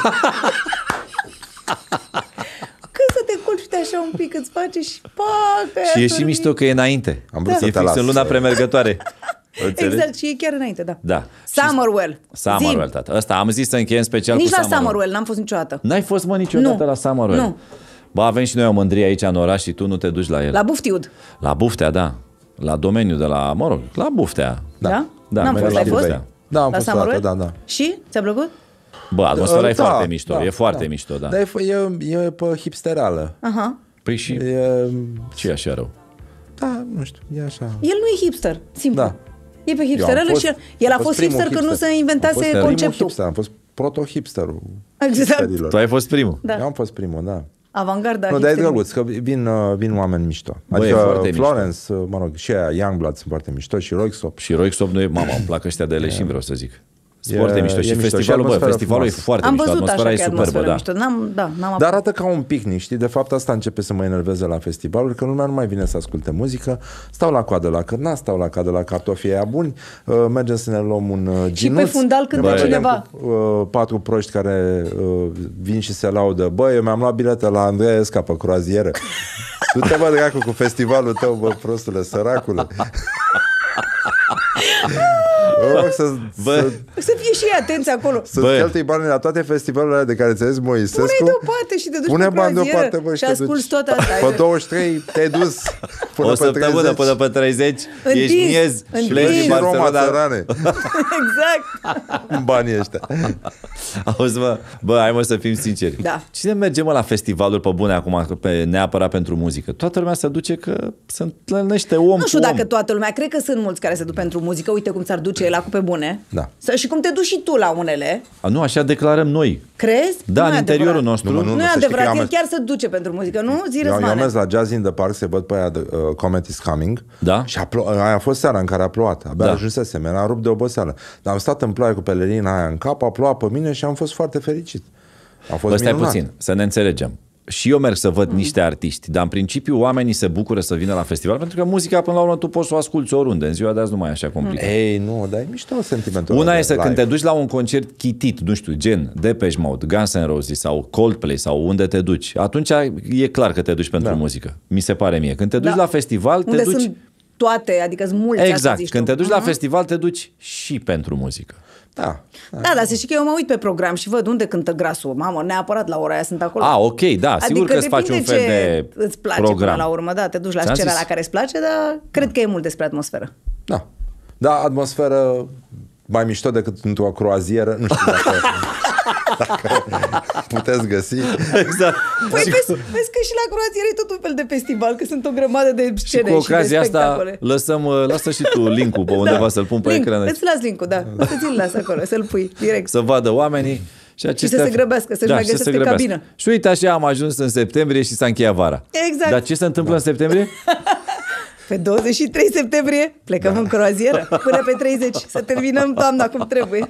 Când să te culci așa un pic, îți face și pac. Și e și mișto că e înainte. Am vrut să te fix în luna premergătoare. Exact, și e chiar înainte, da. Summerwell, tată. Ăsta am zis să încheiem special nici cu Summerwell. Nici la Summerwell, n-am fost niciodată. N-ai fost, mă, niciodată la Summerwell? Nu. Bă, avem și noi o mândrie aici în oraș și tu nu te duci la el. La Buftiud. La Buftea, da. La domeniul de la, mă rog, la Buftea. Da? N-am fost, ai fost? Da, am fost la da. Și? Ți-a plăcut? Bă, atmosfera e foarte mișto, e foarte mișto, da. Dar e pe hipsterală. Aha. Păi și ce e așa rău? Da, nu știu, e așa. El nu e hipster, simplu. Da. E pe hipsterelă și el a fost hipster când nu se inventase conceptul. Am fost proto-hipsterul. Exact. Tu ai fost primul. Da. Eu am fost primul, da. Avangarda. Nu, dar e drăguț, că vin oameni mișto. Adică Florence, mă rog, și aia, Youngblood sunt foarte mișto și Roixop. Și Roixop nu e, mama, îmi plac ăștia de leșin, vreau să zic. Foarte mișto. Și festivalul, festivalul e foarte mișto. Atmosfera e superbă, da. Dar arată ca un picnic, știi? De fapt asta începe să mă enerveze la festivaluri, că lumea nu mai vine să asculte muzică. Stau la coadă la cârnați, stau la coadă la cartofii aia buni, mergem să ne luăm un ginuț. Și pe fundal cântă cineva. 4 proști care vin și se laudă. Bă, eu mi-am luat bilete la Andreea Esca pe croazieră. Tu te bă, dracu, cu festivalul tău, bă, prostule, săracule. Să fie și ei atenți acolo. Să-ți cheltui banii la toate festivalurile de care ți-ai zis Moisescu. Pune-i deoparte și te duci Pune pe bani deoparte, bă, și asculti tot asta. Pe 23 te-ai dus până o săptămână până pe 30 ești miez și pleci din Barcelona. Exact. În banii ăștia. Auzi, bă, hai mă să fim sinceri. Da. Cine merge, mă, la festivaluri pe bune acum, neapărat pentru muzică? Toată lumea se duce că se întâlnește om. Nu știu dacă toată lumea, cred că sunt mulți care se duc pentru muzică. Uite cum ți-ar duce el cu pe bune. Da. Și cum te duci și tu la unele. Nu, așa declarăm noi. Crezi? Da, în interiorul nostru. Nu e adevărat, el chiar se duce pentru muzică, nu? Zi, Răzvane. Eu am mers la Jazz in the Park să văd pe aia Comet is Coming. Da? Și aia a fost seara în care a plouat. Abia ajunsesem, era rupt de oboseală. Dar am stat în ploaie cu pelerina aia în cap, a plouat pe mine și am fost foarte fericit. A fost stai minunat. puțin, să ne înțelegem. și eu merg să văd niște artiști, dar în principiu oamenii se bucură să vină la festival, pentru că muzica până la urmă tu poți să o asculți oriunde, în ziua de azi nu mai e așa complicat. Ei, nu, dar e mișto sentimentul. Una este când te duci la un concert chitit, nu știu, gen Depeche Mode, Guns N' Roses sau Coldplay sau unde te duci. Atunci e clar că te duci pentru muzică. Mi se pare mie. Când te duci la festival, unde te duci... sunt toate, adică sunt multe. Exact. Când te duci la festival, te duci și pentru muzică. Da, dar să știi că eu mă uit pe program și văd unde cântă Grasul. Mamă, neapărat la ora aia sunt acolo. Ok, da, sigur că îți faci un fel de îți place program. până la urmă, da, te duci la scena la care îți place, dar cred că e mult despre atmosferă. Da. Da, atmosferă mai mișto decât într-o croazieră, nu știu dacă puteți găsi. Exact. Păi vezi că și la croazieră e tot un fel de festival, că sunt o grămadă de scene și, cu ocazia de spectacole. Asta lasă și tu link-ul pe undeva să-l pun pe ecran. Îți las link-ul, da. Să ți-l las acolo, să-l pui direct. Să vadă oamenii. Și să se grăbească, să-și mai găsească cabină. Și uite așa am ajuns în septembrie și s-a încheiat vara. Exact. Dar ce se întâmplă în septembrie? Pe 23 septembrie plecăm în croazieră până pe 30 să terminăm toamna cum trebuie.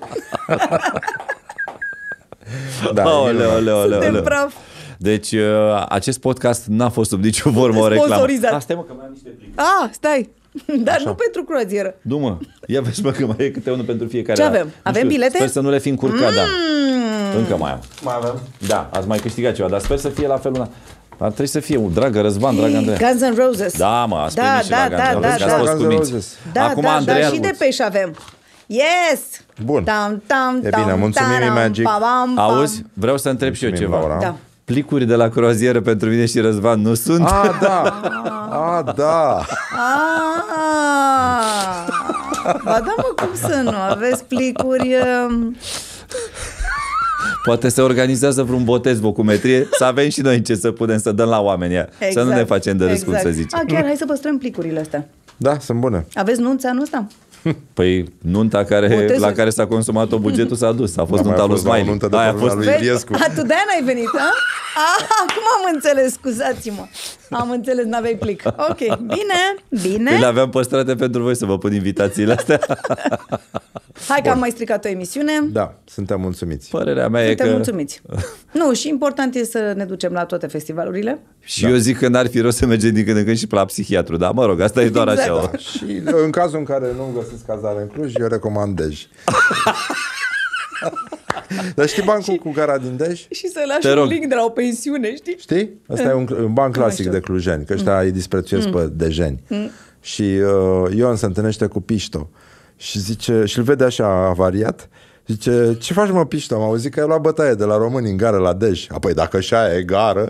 Da, suntem praf. Deci acest podcast n-a fost sub nicio formă o reclamă. Sponsorizat. Stai mă că mai am niște plic. Stai. Dar nu pentru croazieră. Du-mă, ia vezi mă că mai e câte unul pentru fiecare. Ce avem? Avem bilete? Sper să nu le fi încurcat, da. Încă mai am. Mai avem? Da, ați mai câștigat ceva, dar sper să fie la felul ăla. Ar trebui să fie, dragă Răzvan, dragă Andreea. Guns N' Roses. Da, mă, ați primit și la Guns N' Roses, că ați fost cuminți. Acum Andreea și Depeche avem. Yes! Bun. E bine, mulțumim Magic. Auzi? Vreau să întreb și eu ceva. Laura. Da. Plicuri de la croazieră pentru mine și Răzvan nu sunt? Da. Da. Ba da, mă, cum să nu? Aveți plicuri... Poate se organizează vreun botez, vocumetrie, să avem și noi ce să putem să dăm la oameni. Exact. Să nu ne facem de râs, cum să zice. Chiar, hai să păstrăm plicurile astea. Da, sunt bune. Aveți nunța anul ăsta? Păi nunta la care s-a consumat-o bugetul s-a dus. A fost nunta lui Smiley. Nunta de lui Iliescu. Tu de-aia n-ai venit, a? Acum am înțeles, scuzați-mă. Am înțeles, n-aveai plic. Ok, bine. Păi le aveam păstrate pentru voi să vă pun invitațiile astea. Hai că am mai stricat o emisiune. Da, suntem mulțumiți. Părerea mea e că... mulțumiți. Nu, și important e să ne ducem la toate festivalurile. Și eu zic că n-ar fi rost să mergem din când în când și la psihiatru, dar mă rog, asta e doar așa. Da. Și în cazul în care nu găsiți cazare în Cluj, eu recomand Dej. Dar știi bancul cu gara din Dej? Și să lași un link de la o pensiune, știi? Știi? Asta e un banc clasic de clujeni, că ăștia îi disprețuiesc pe dejeni. Și Ion se întâlnește cu Pișto și zice, și îl vede așa avariat, zice, ce faci mă Pișto? Am auzit că ai luat bătaie de la români în gară la Dej. Apoi dacă așa e gară...